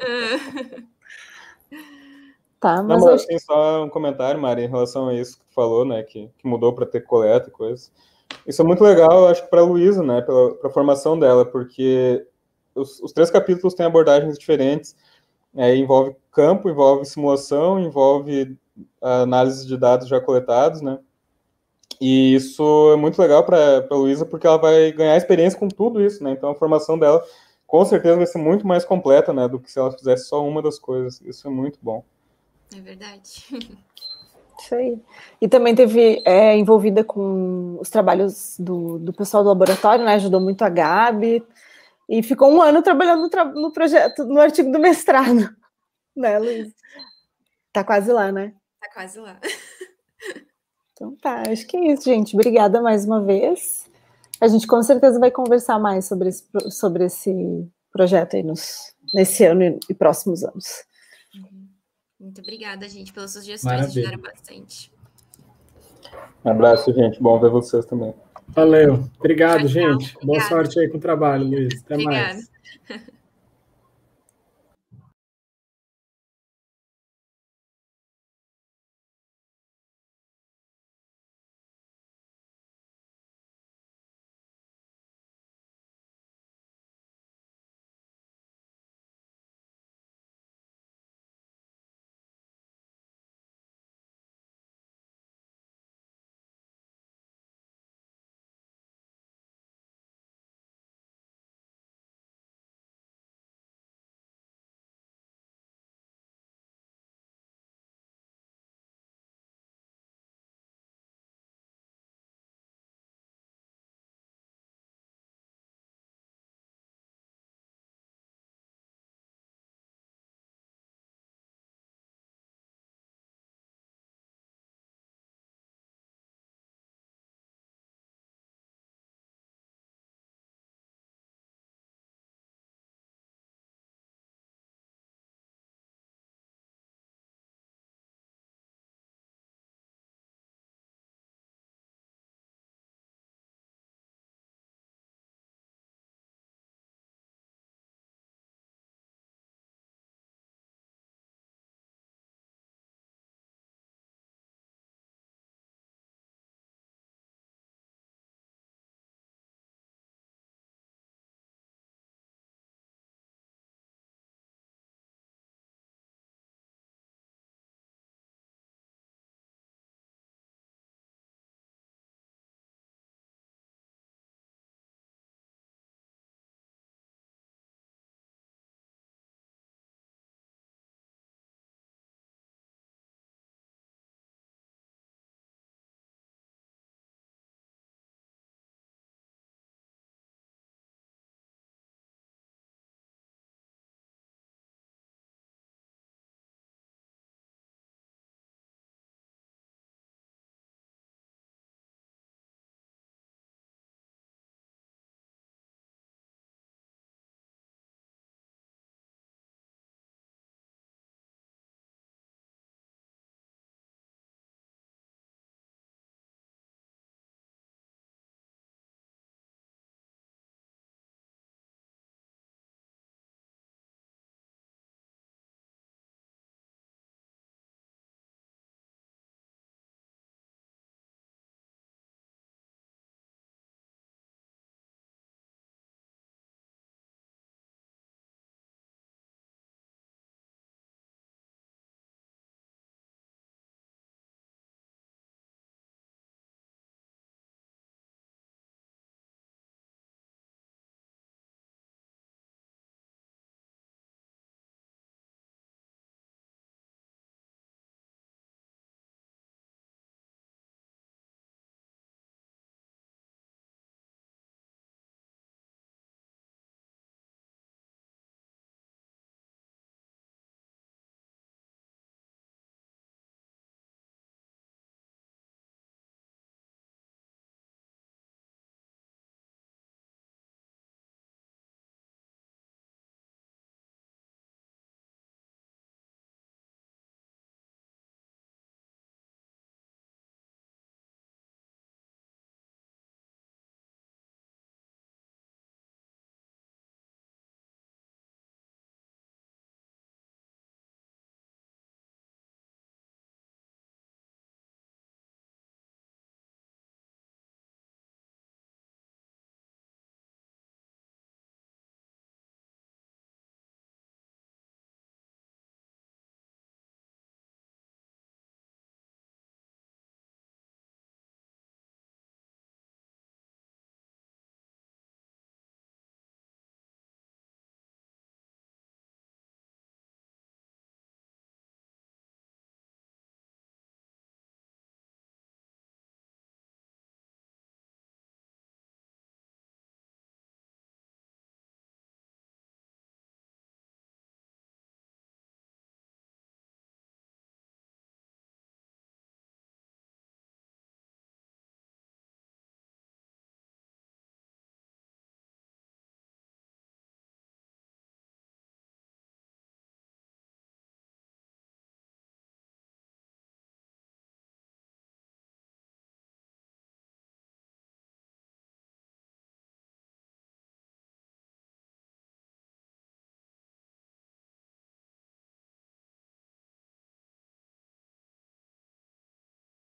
[SPEAKER 4] Tá,
[SPEAKER 5] mas...
[SPEAKER 4] mas
[SPEAKER 5] Não, mas
[SPEAKER 4] acho...
[SPEAKER 5] tem só um comentário, Mari, em relação a isso que tu falou, né, que, que mudou para ter coleta e coisas. Isso é muito legal, eu acho, para a Luísa, né, para a formação dela, porque os, os três capítulos têm abordagens diferentes. É, envolve campo, envolve simulação, envolve análise de dados já coletados, né? E isso é muito legal para a Luísa, porque ela vai ganhar experiência com tudo isso, né? Então a formação dela, com certeza, vai ser muito mais completa, né? Do que se ela fizesse só uma das coisas. Isso é muito bom.
[SPEAKER 2] É verdade.
[SPEAKER 4] Isso aí. E também teve é, envolvida com os trabalhos do, do pessoal do laboratório, né? Ajudou muito a Gabi. E ficou um ano trabalhando no, tra no projeto, no artigo do mestrado. Né, Luísa? Tá quase lá, né?
[SPEAKER 2] Tá quase lá.
[SPEAKER 4] Então tá, acho que é isso, gente. Obrigada mais uma vez. A gente com certeza vai conversar mais sobre esse, sobre esse projeto aí nos, nesse ano e, e próximos anos.
[SPEAKER 2] Uhum. Muito obrigada, gente, pelas sugestões.
[SPEAKER 3] Maravilha.
[SPEAKER 2] Ajudaram bastante.
[SPEAKER 5] Um abraço, gente. Bom ver vocês também.
[SPEAKER 3] Valeu. Obrigado,
[SPEAKER 2] Tchau, tchau.
[SPEAKER 3] gente. Boa
[SPEAKER 2] Obrigada.
[SPEAKER 3] sorte aí com o trabalho, Luiz. Até
[SPEAKER 2] Obrigada.
[SPEAKER 3] mais.